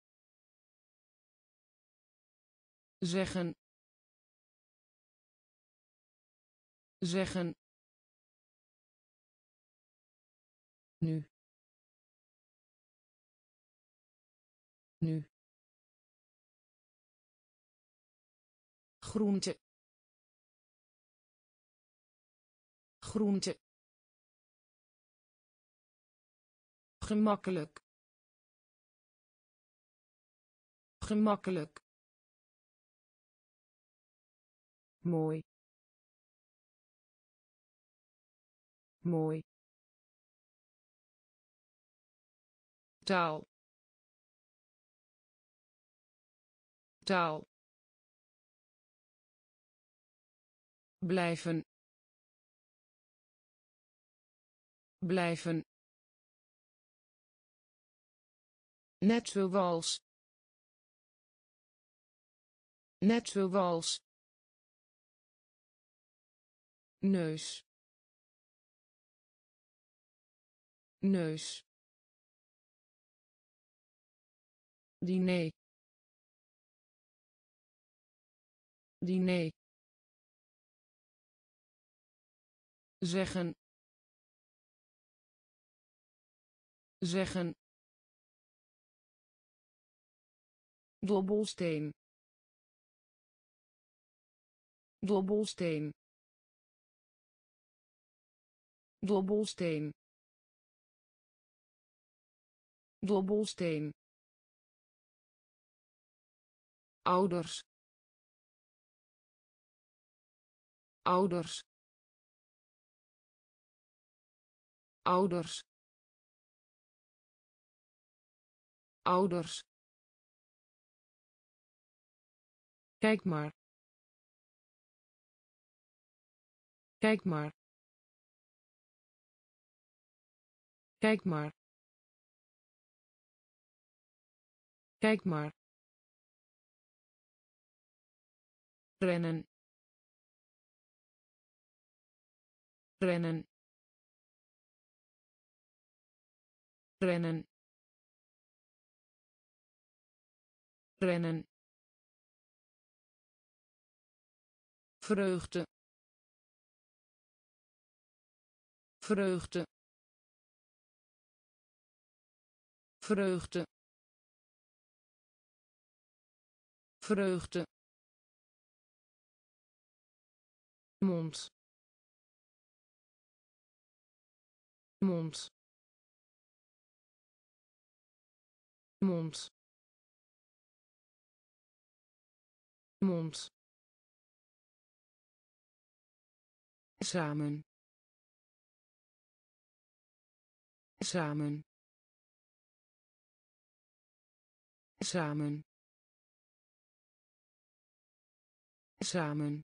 zeggen, zeggen, nu, nu, groente, groente, gemakkelijk, gemakkelijk, mooi, mooi, taal, taal, blijven, blijven, net zoals, net zoals, neus, neus, diner, diner, zeggen, zeggen, dobbelsteen, dobbelsteen, dobbelsteen, dobbelsteen, ouders, ouders, ouders, ouders, kijk maar, kijk maar, kijk maar, kijk maar, rennen, rennen, rennen, rennen, vreugde, vreugde, vreugde, vreugde, mond, mond, mond, mond, samen, samen, samen, samen,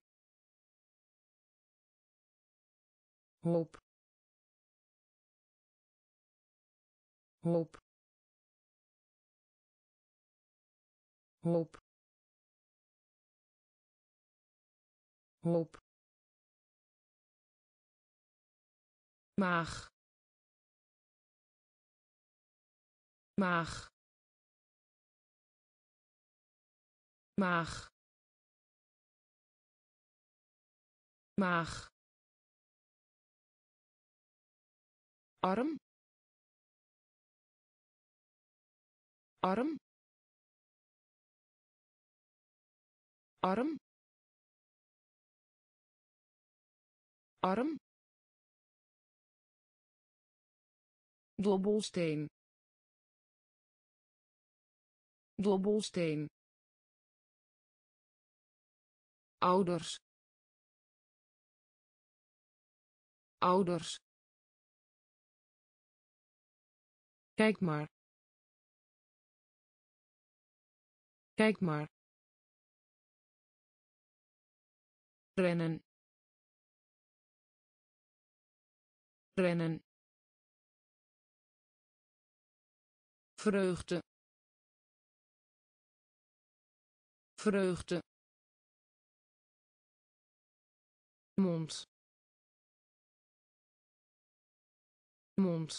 hoop, hoop, hoop, hoop, maag, maag, maag, maag, arm, arm, arm, arm, dobbelsteen, dobbelsteen, ouders, ouders, kijk maar, Kijk maar. Rennen. Rennen. Vreugde. Vreugde. Mond. Mond.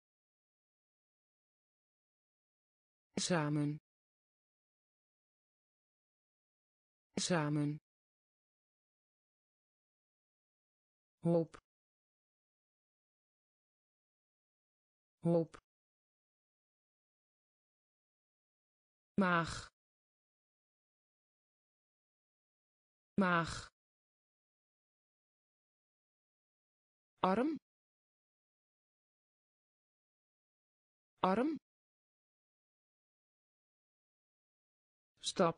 Samen. Samen. Hoop. Hoop. Maag. Maag. Arm. Arm. Stap.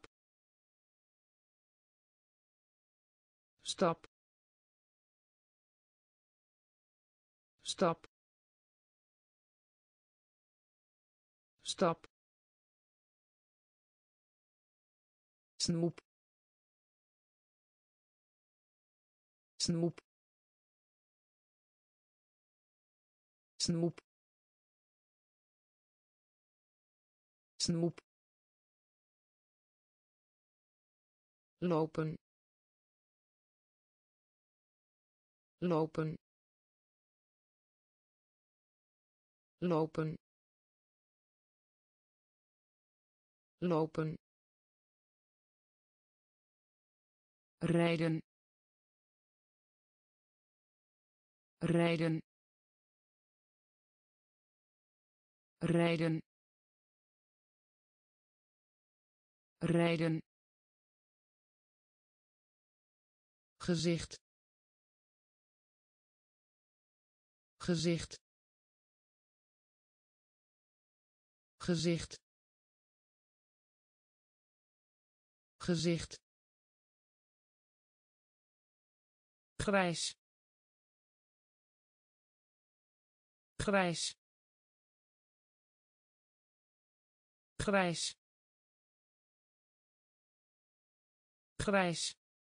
Stap. Stap. Stap. Snoep. Snoep. Snoep. Snoep. Lopen. Lopen. Lopen. Lopen. Rijden. Rijden. Rijden. Rijden. Gezicht. Gezicht. Gezicht. Gezicht. Grijs. Grijs. Grijs. Grijs.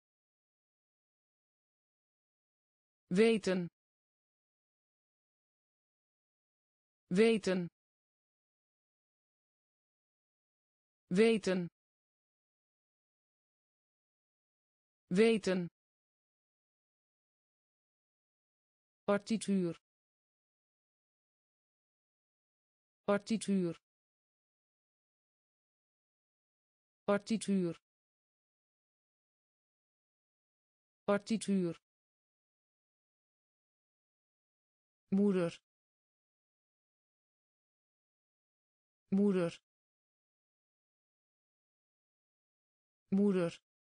Weten. Weten. Weten. Weten. Partituur. Partituur. Partituur. Partituur. Moeder. Moeder. Moeder.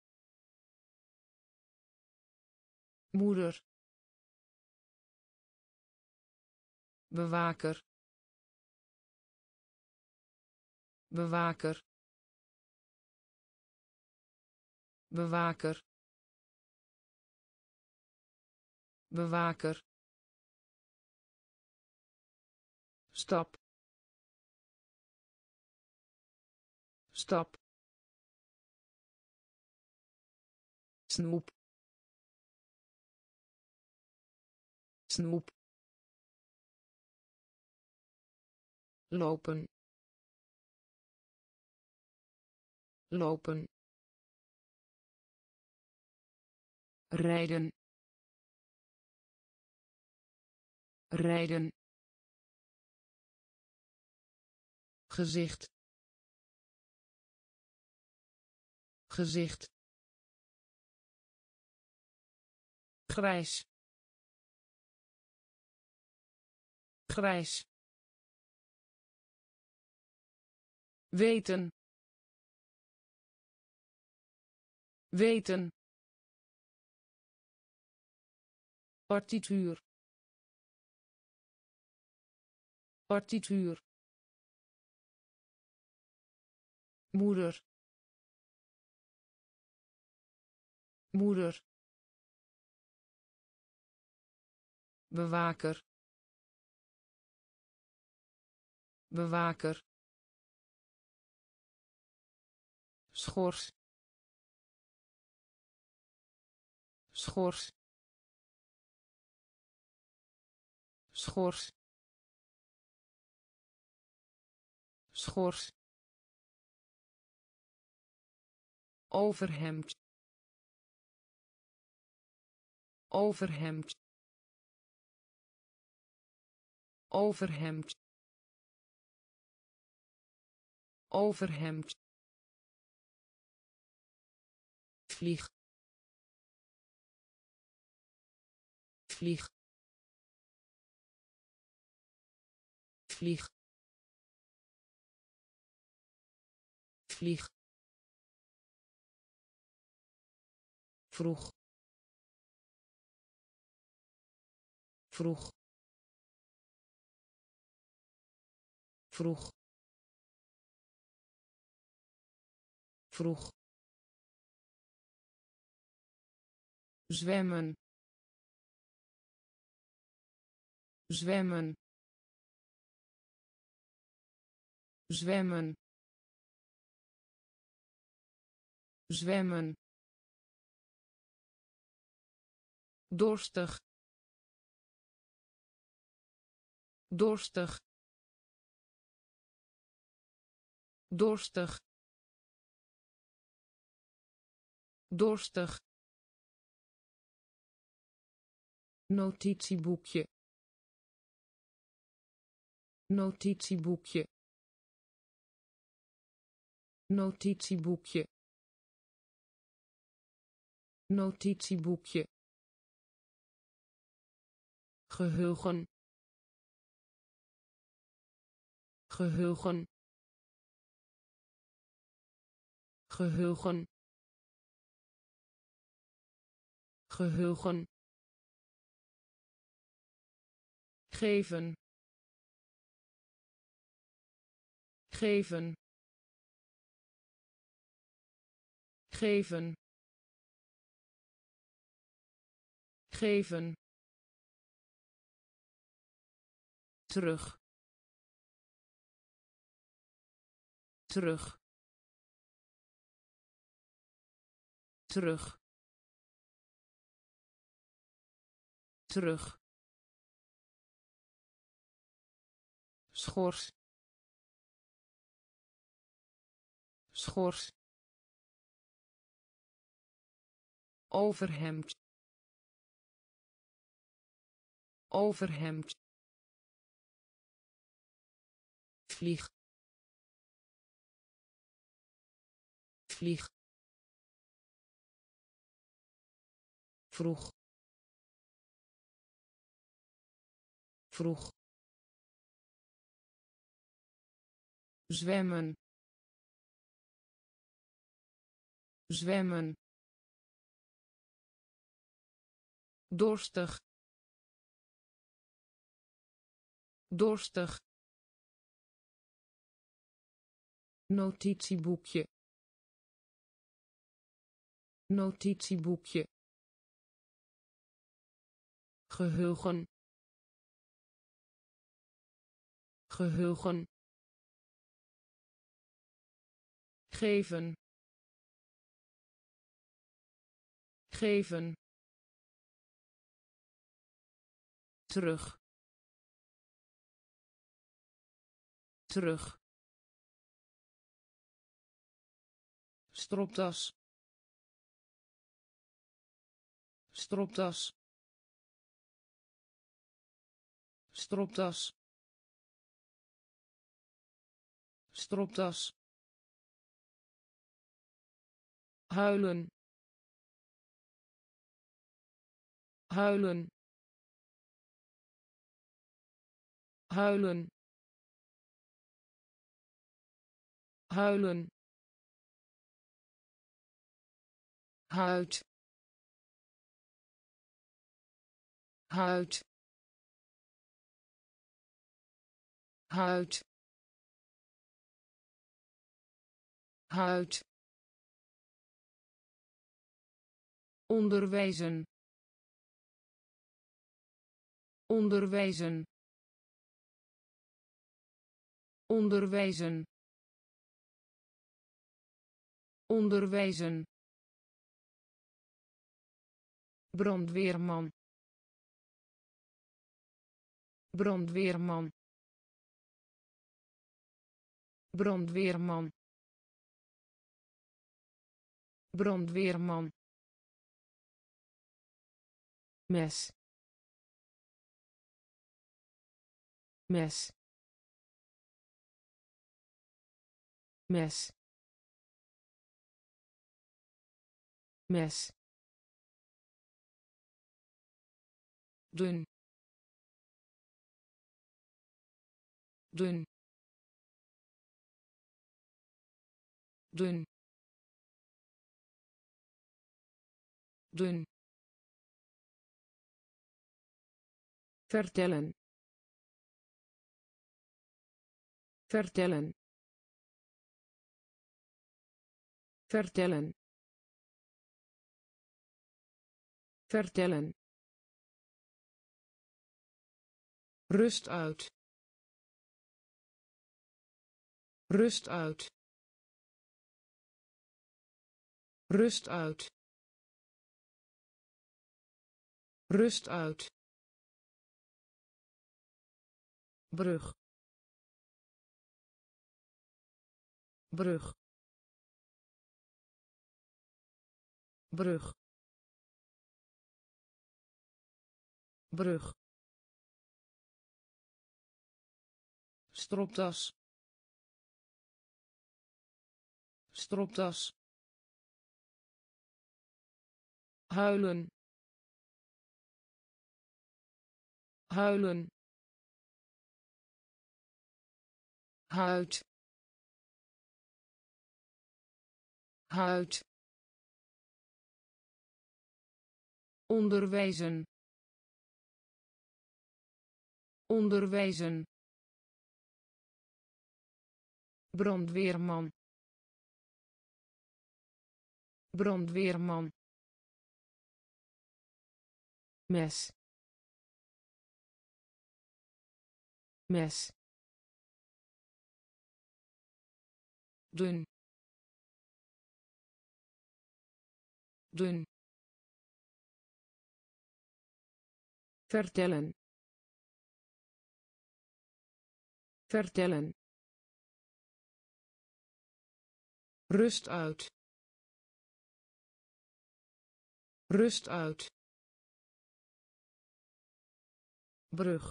Moeder. Bewaker. Bewaker. Bewaker. Bewaker. Stap. Stap. Snoep. Snoep. Lopen. Lopen. Rijden. Rijden. Gezicht. Gezicht. Grijs. Grijs. Weten. Weten. Partituur. Partituur. Moeder. Moeder. Bewaker. Bewaker. schors schors schors schors overhemd overhemd overhemd overhemd vlieg vlieg vlieg vlieg vroeg vroeg vroeg vroeg zwemmen zwemmen zwemmen zwemmen dorstig dorstig dorstig dorstig notitieboekje notitieboekje notitieboekje notitieboekje geheugen geheugen geheugen geheugen geven geven geven geven terug terug terug terug schors schors overhemd overhemd vlieg vlieg vroeg vroeg zwemmen zwemmen dorstig dorstig notitieboekje notitieboekje geheugen geheugen geven geven terug terug stropdas stropdas stropdas stropdas huilen huilen huilen huilen huid huid huid huid onderwijzen onderwijzen onderwijzen onderwijzen, brandweerman, brandweerman, brandweerman, brandweerman, mes, mes, mes, mes, dun, dun, dun, dun, vertellen, vertellen, vertellen, vertellen, rust uit, rust uit, rust uit, rust uit, brug, brug, brug, brug, stropdas, stropdas, huilen, huilen, huid, huid, onderwijzen, onderwijzen, brandweerman, brandweerman, mes, mes, dun, dun, vertellen, vertellen, rust uit, rust uit, brug,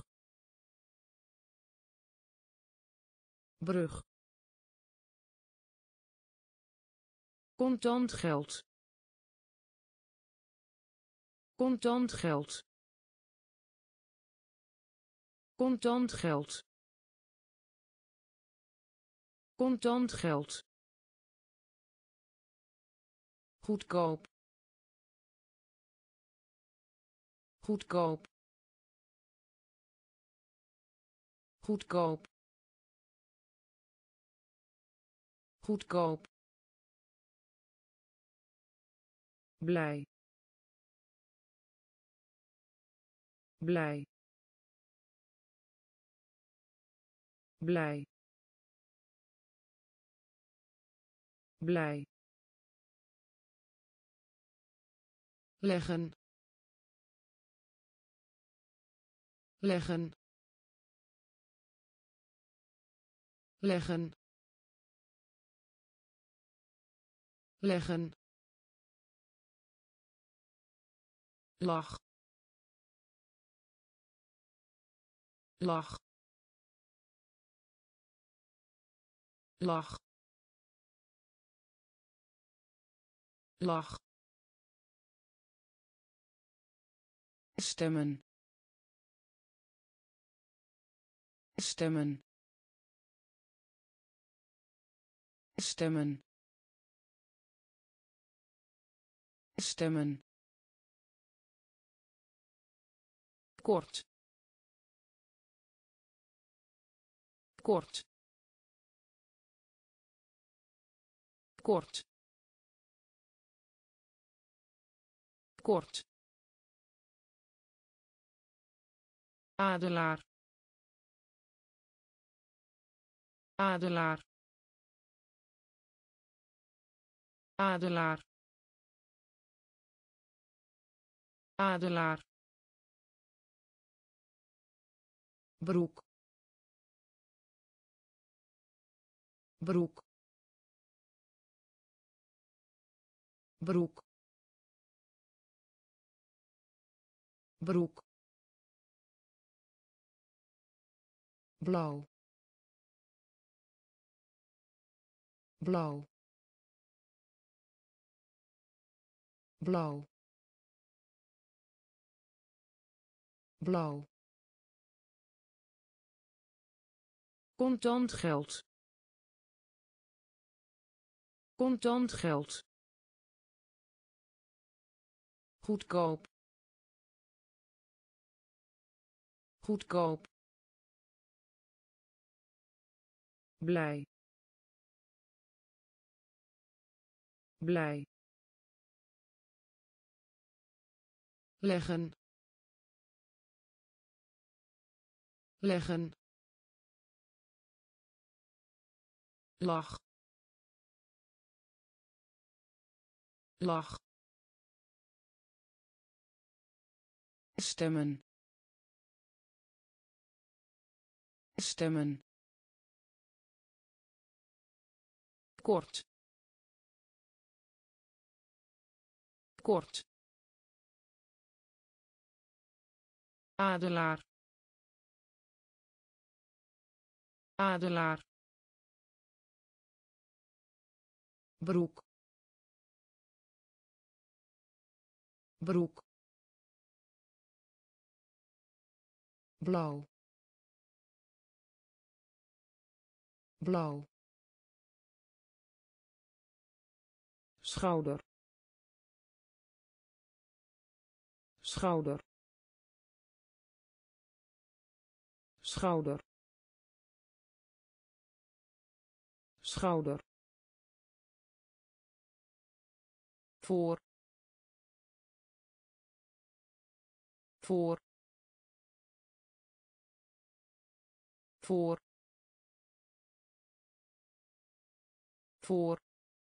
brug, contant geld, contant geld, contant geld, contant geld, goedkoop, goedkoop, goedkoop, goedkoop, blij, blij, blij, blij, leggen, leggen, leggen, leggen, lach, lach, lach, lach, stemmen, stemmen, stemmen, stemmen, kort, kort, kort, kort, adelaar, adelaar, adelaar adelaar broek broek broek broek blauw blauw blauw blauw contant geld contant geld goedkoop goedkoop blij blij leggen leggen lach lach stemmen stemmen kort kort adelaar adelaar broek broek blauw blauw schouder schouder schouder schouder voor voor voor voor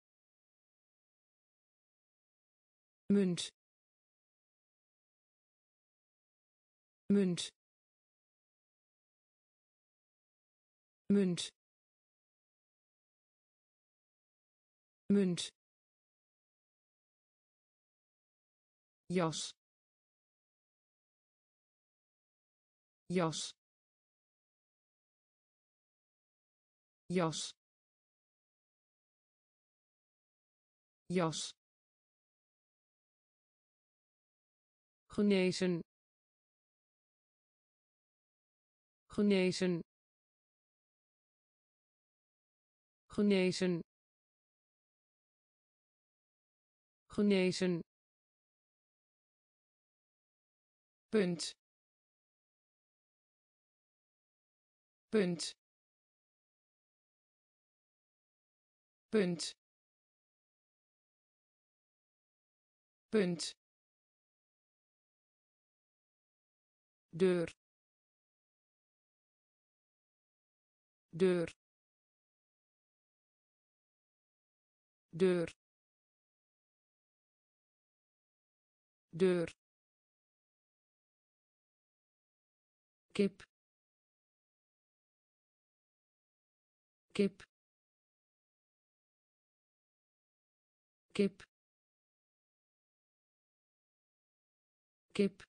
munt munt munt munt jas jas jas jas genezen genezen genezen genezen punt punt punt punt deur deur deur deur kip kip kip kip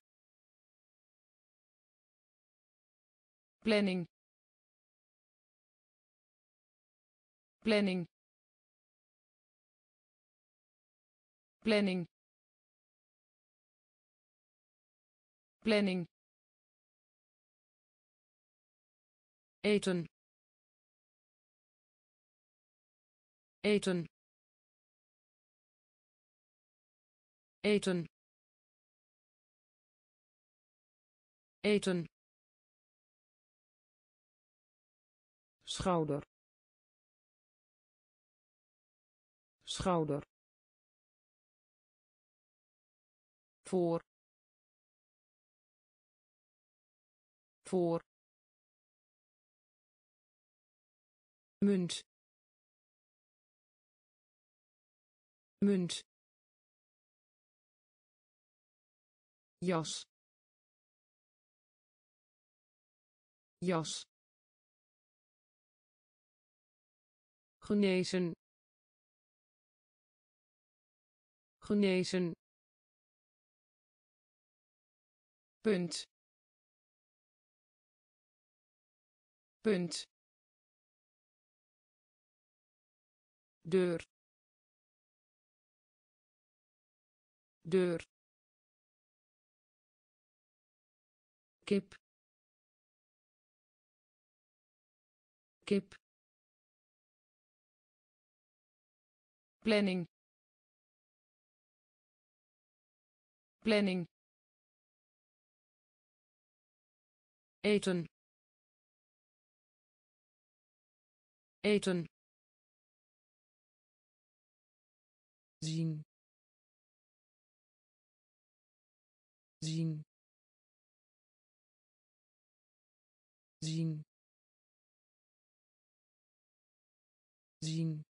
planning planning planning planning eten eten eten eten schouder schouder voor voor munt munt, jas, jas, genezen, genezen, punt, punt, deur, deur, kip, kip, planning, planning, eten, eten, zien, zien, zien, zien,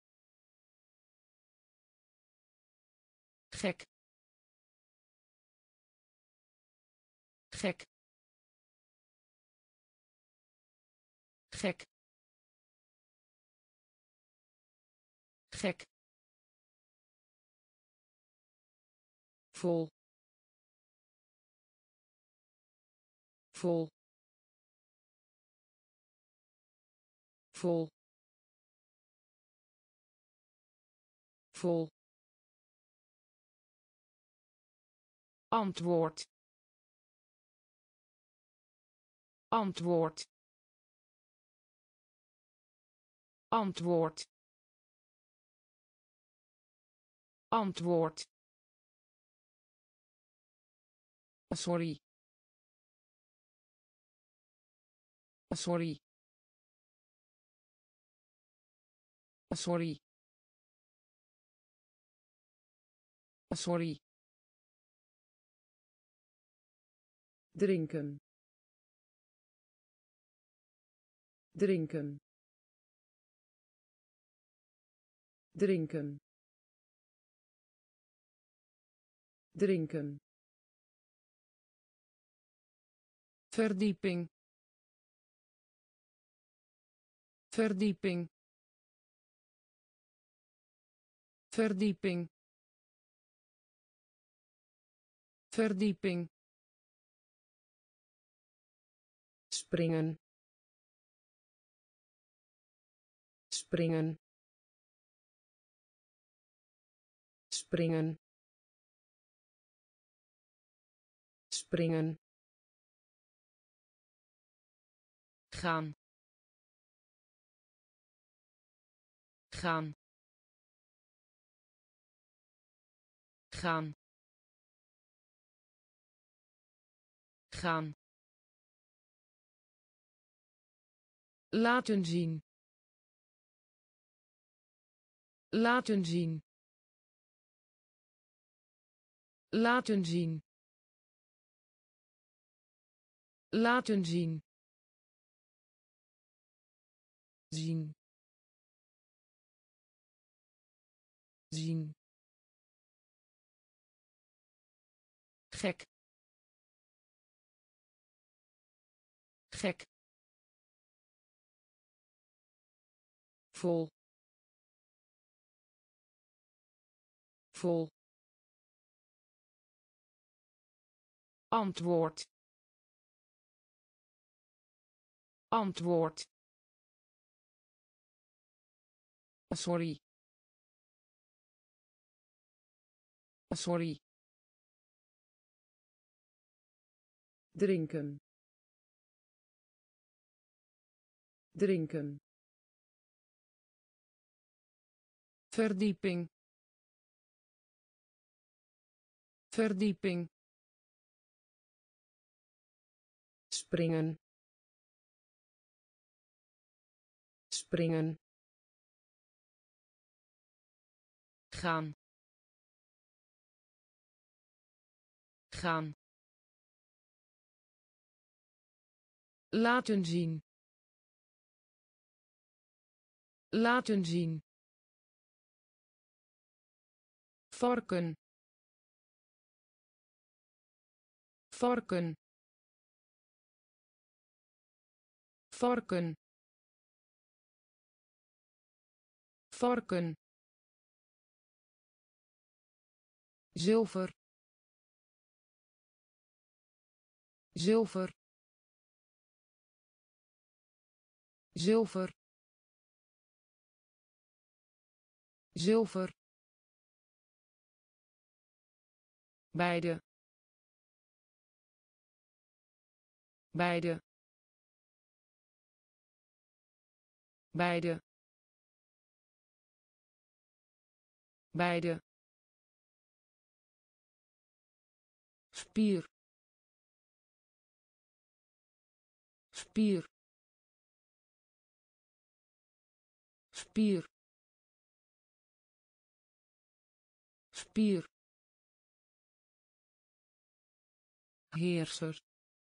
gek, gek, gek, gek, vol, vol, vol, vol, antwoord, antwoord, antwoord, antwoord, sorry, sorry, sorry, sorry, drinken, drinken, drinken, drinken, verdieping, verdieping, verdieping, verdieping, springen, springen, springen, springen, gaan, gaan, gaan, gaan, laten zien, laten zien, laten zien, laten zien, zien, zien, gek, gek, vol, vol, antwoord, antwoord, sorry, sorry, drinken, drinken, verdieping, verdieping, springen, springen, gaan, gaan, laten zien, laten zien, varken varken varken varken zilver zilver zilver zilver beide beide beide beide spier spier spier spier heerser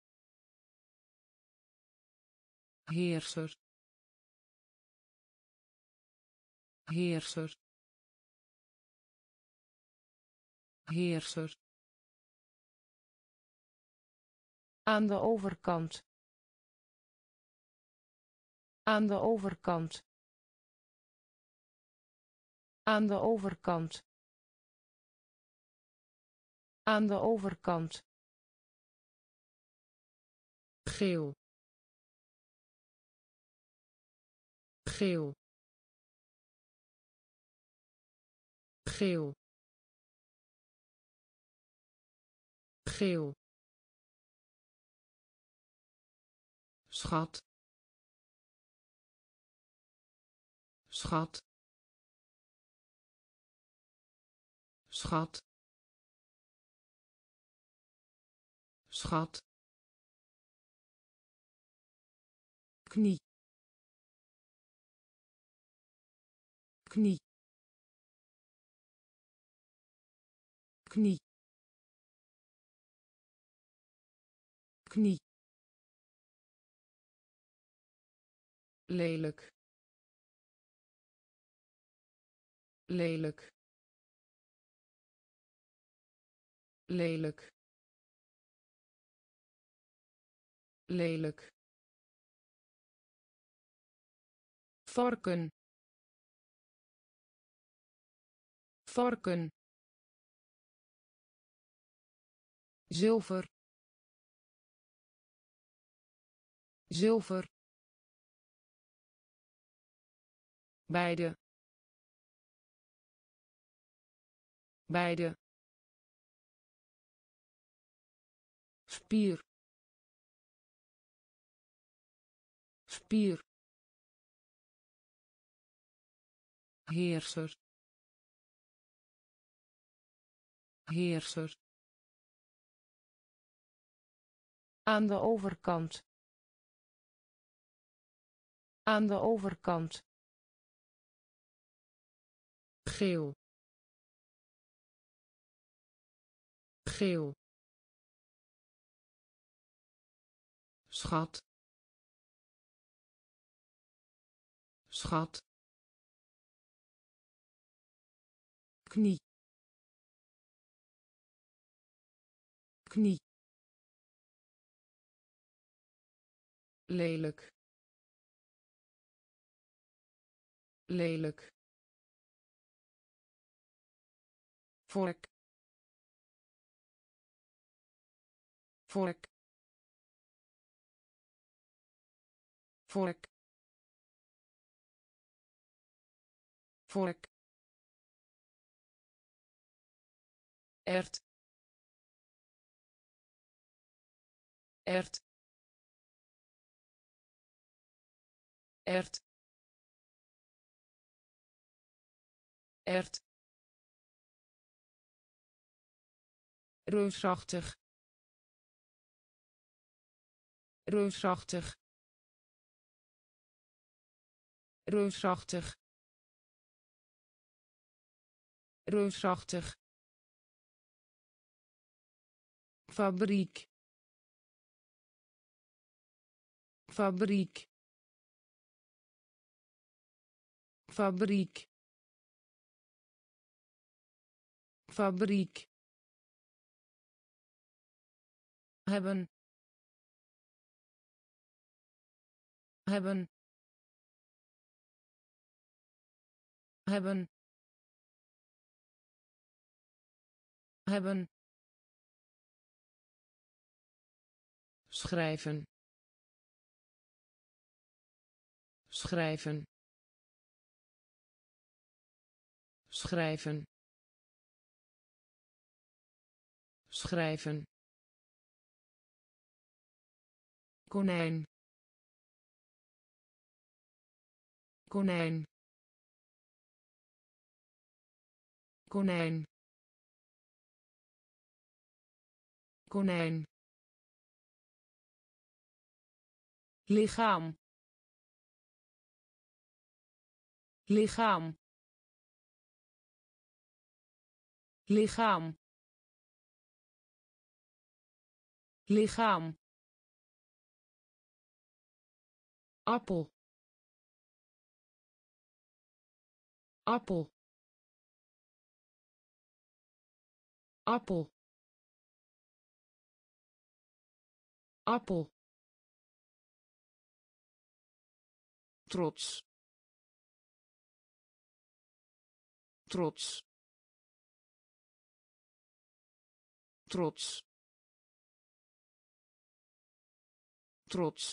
heerser heerser heerser aan de overkant aan de overkant aan de overkant aan de overkant geel geel geel geel schat schat schat schat knie knie knie knie lelijk lelijk lelijk lelijk varken varken zilver zilver beide beide spier spier heerser heerser aan de overkant aan de overkant geel geel schat schat knie knie lelijk lelijk vork vork vork vork ert ert ert ert reusachtig reusachtig reusachtig reusachtig fabriek fabriek fabriek fabriek hebben hebben hebben hebben schrijven schrijven schrijven schrijven konijn konijn konijn konijn lichaam lichaam lichaam lichaam appel appel appel appel trots trots trots trots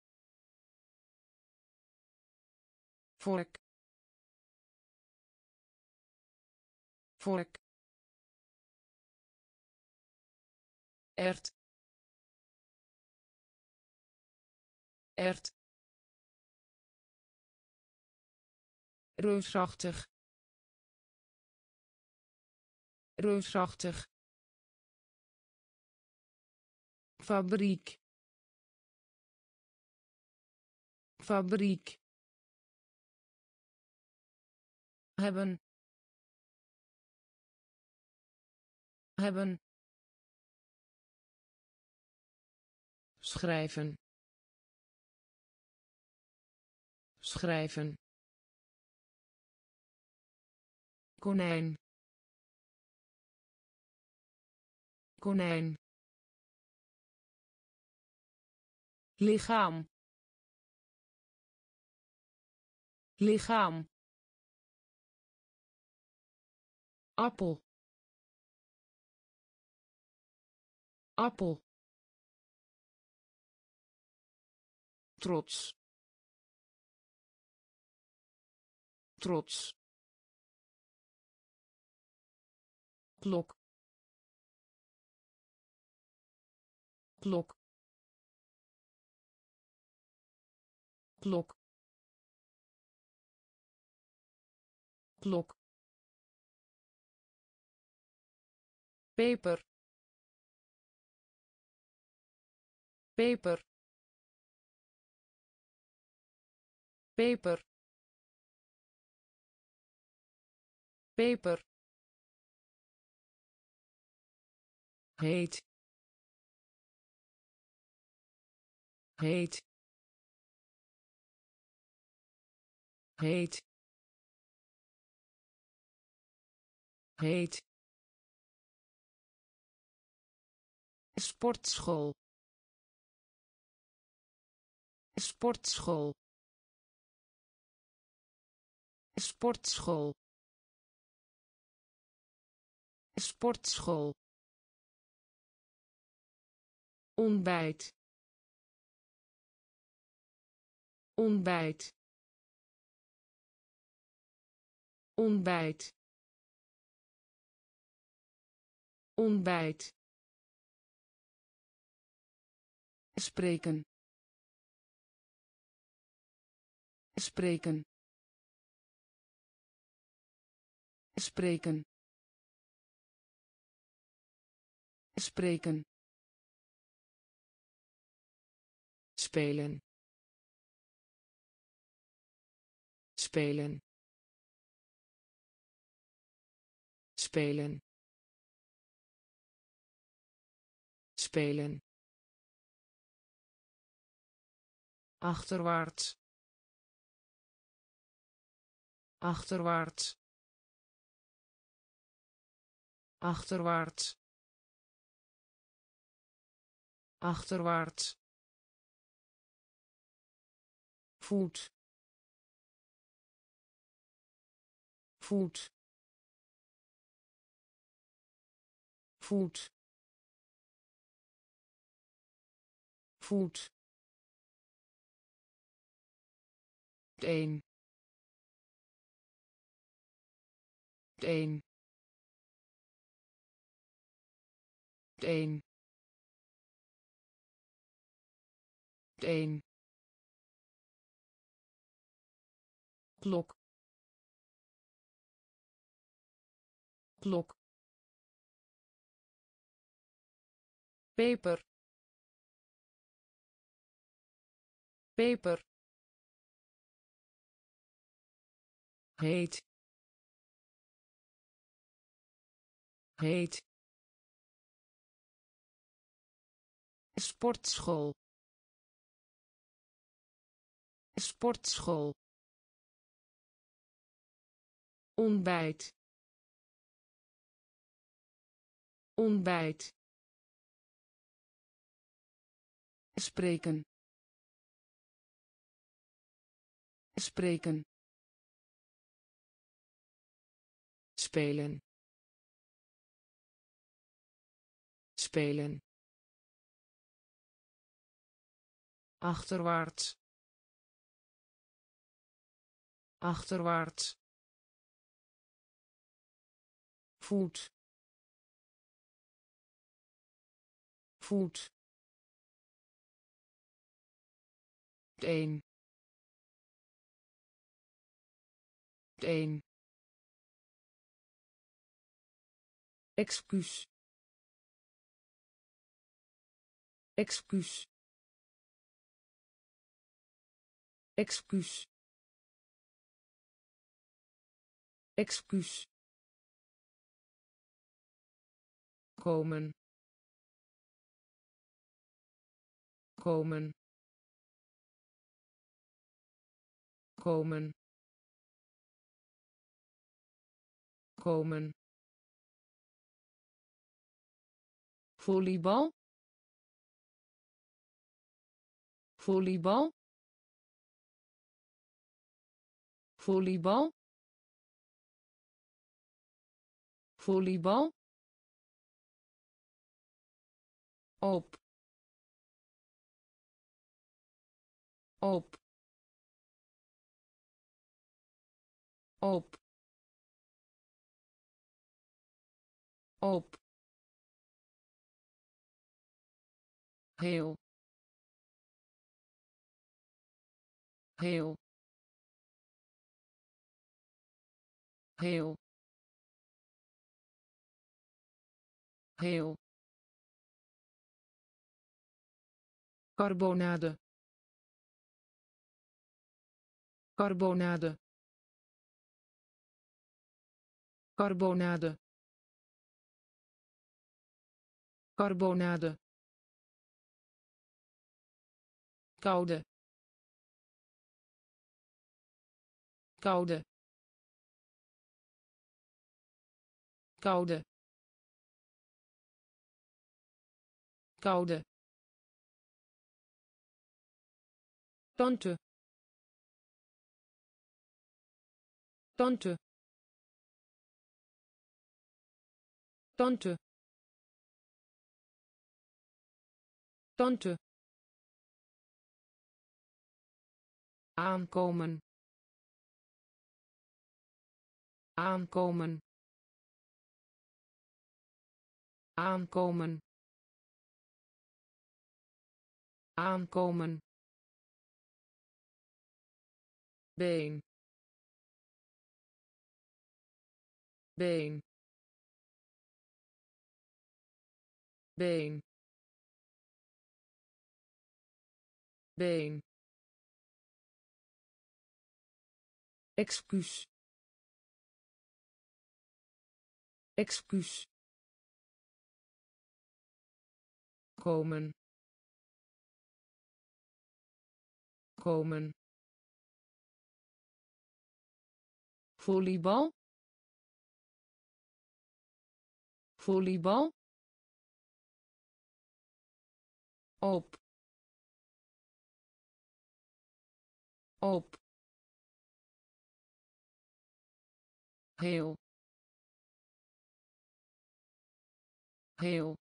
vork vork ert ert reusachtig reusachtig fabriek fabriek hebben hebben schrijven schrijven konijn konijn lichaam lichaam appel appel trots trots klok klok klok klok peper peper peper peper heet heet heet heet sportschool sportschool sportschool sportschool ontbijt ontbijt ontbijt ontbijt spreken spreken spreken spreken spelen spelen spelen spelen achterwaarts achterwaarts achterwaarts achterwaarts voet voet voet voet een een een een klok klok peper peper heet heet sportschool sportschool ontbijt ontbijt spreken spreken spelen spelen achterwaarts achterwaarts voet voet een een excuus excuus excuus excuus komen komen komen komen volleybal volleybal volleybal volleybal op op op op heel heel heel heel carbonade carbonade carbonade carbonade koude koude koude koude tante tante tante tante aankomen aankomen aankomen aankomen been been been been excuus excuus komen komen volleybal volleybal op op heel heel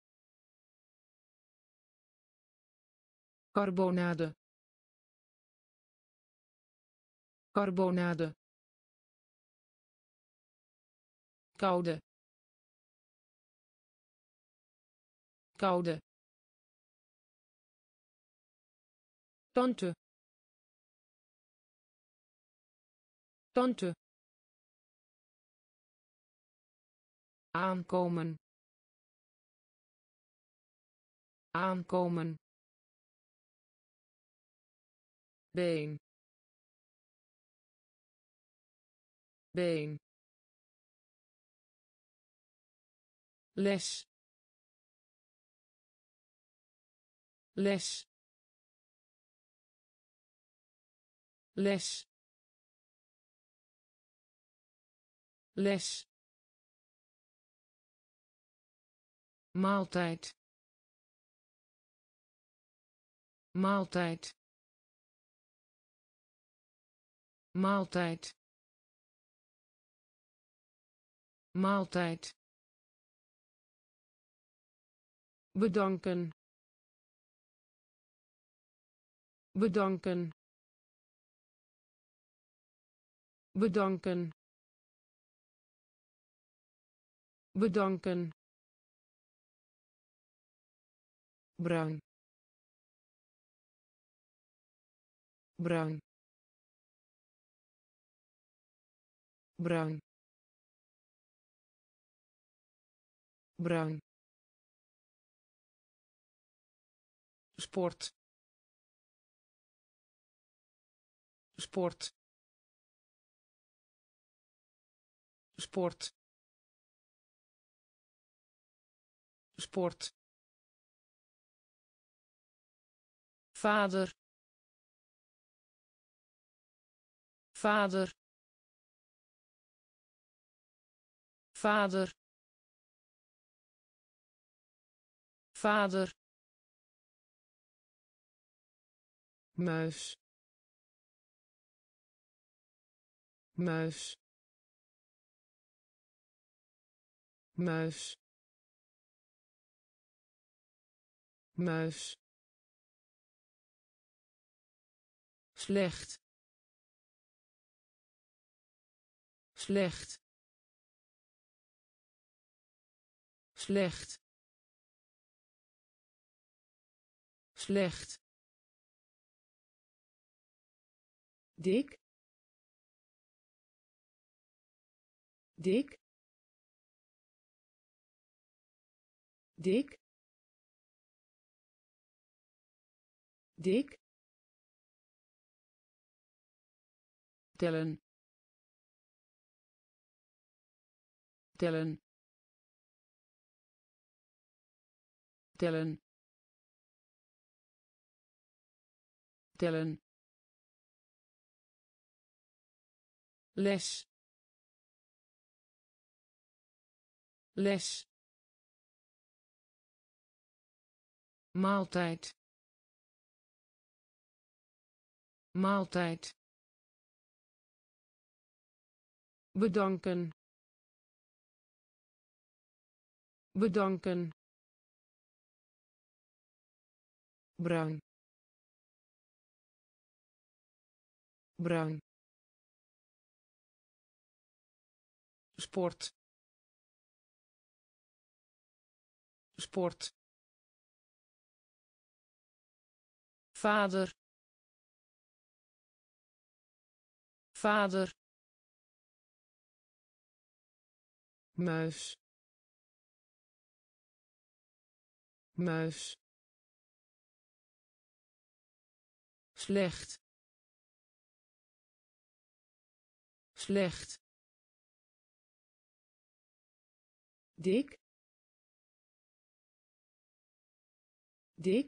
carbonade carbonade koude koude tante tante aankomen aankomen been been les les les les maaltijd maaltijd maaltijd maaltijd bedanken bedanken bedanken bedanken bruin bruin bruin bruin sport sport sport sport vader vader vader vader muis muis muis muis slecht slecht slecht slecht dik dik dik dik tellen tellen tellen tellen les les maaltijd maaltijd bedanken bedanken bruin bruin sport sport vader vader muis muis slecht slecht dik dik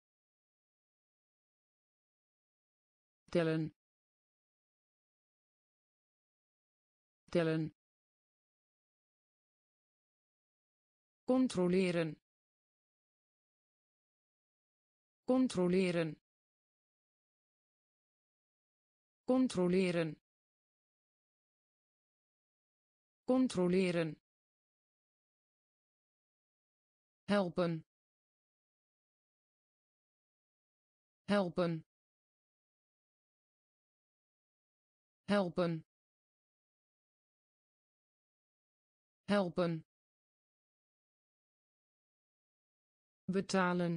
tellen tellen controleren controleren controleren controleren helpen helpen helpen helpen betalen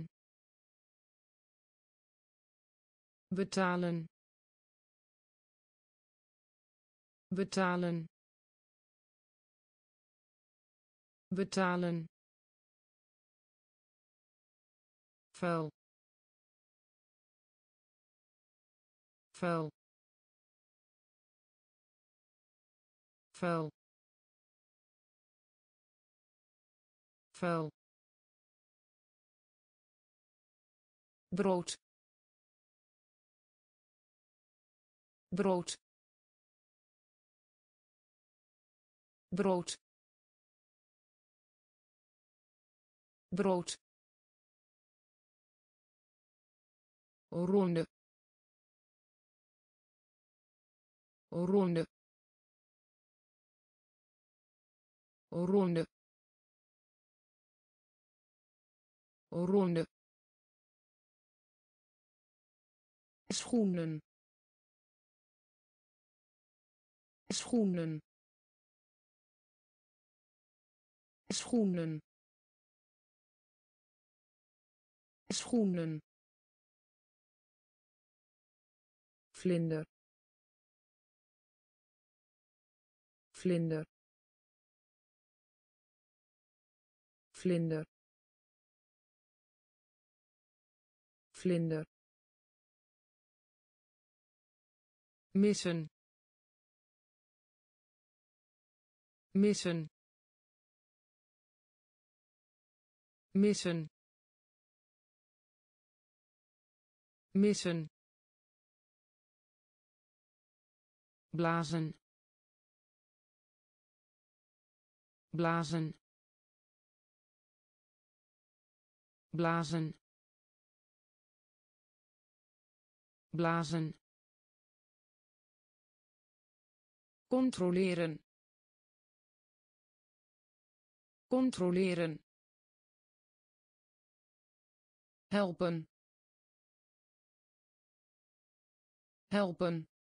betalen betalen betalen vuil vuil vuil vuil brood brood brood brood ronde ronde ronde ronde schoenen schoenen schoenen schoenen vlinder vlinder vlinder vlinder missen missen missen missen blazen blazen blazen blazen controleren controleren helpen helpen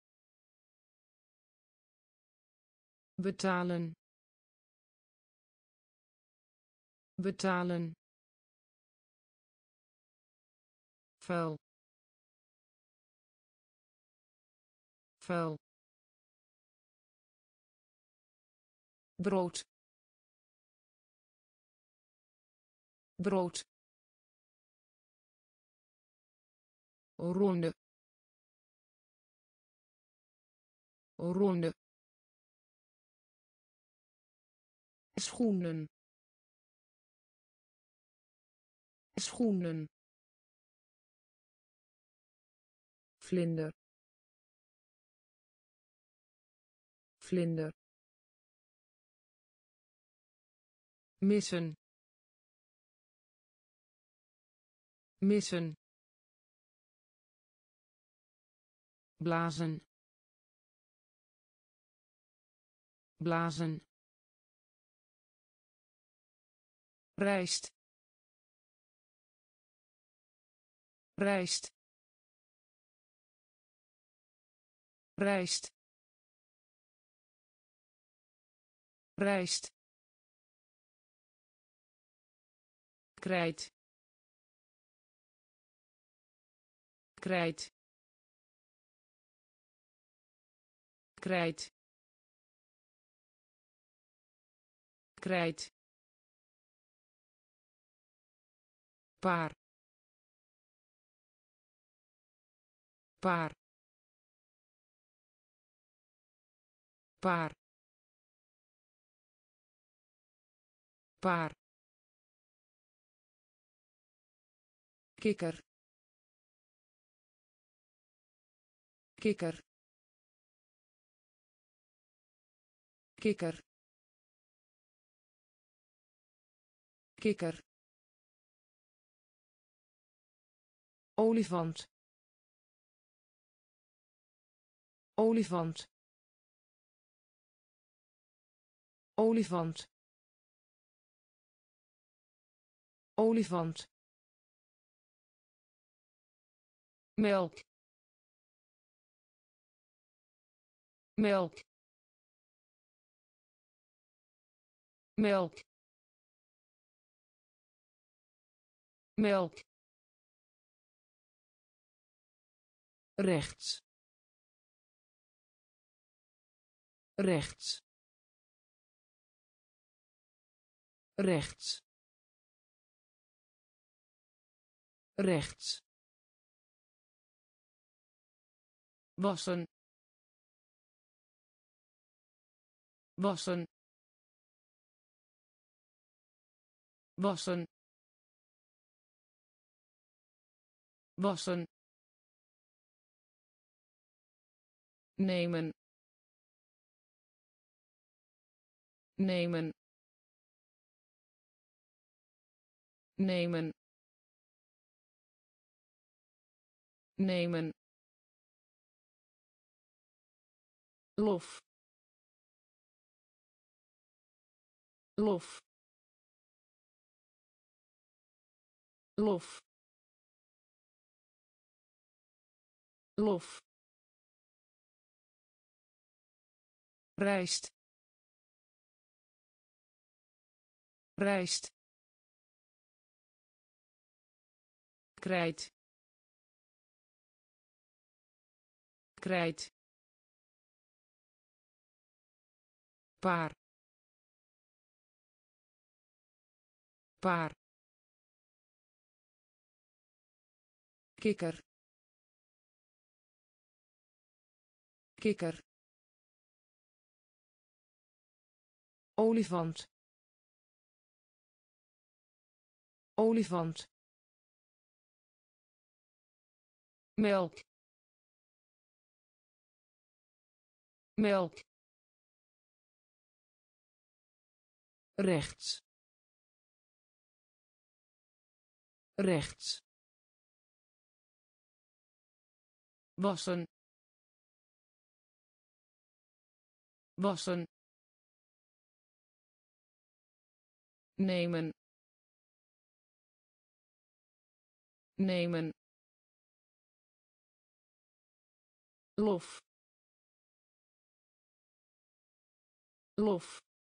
betalen betalen vuil vuil brood brood ronde ronde schoenen schoenen vlinder vlinder missen missen blazen blazen rijst rijst rijst rijst krijt krijt krijt krijt paar paar paar paar kikker kikker kikker kikker, olifant, olifant, olifant, olifant, melk, melk, melk, melk, rechts, rechts, rechts, rechts, wassen, wassen, wassen, wassen, nemen, nemen, nemen, nemen, lof, lof, lof, lof, rijst, rijst, krijt, krijt, paar, paar, kikker, kikker, olifant, olifant, melk, melk, rechts, rechts, wassen, wassen, nemen, nemen, lof, lof,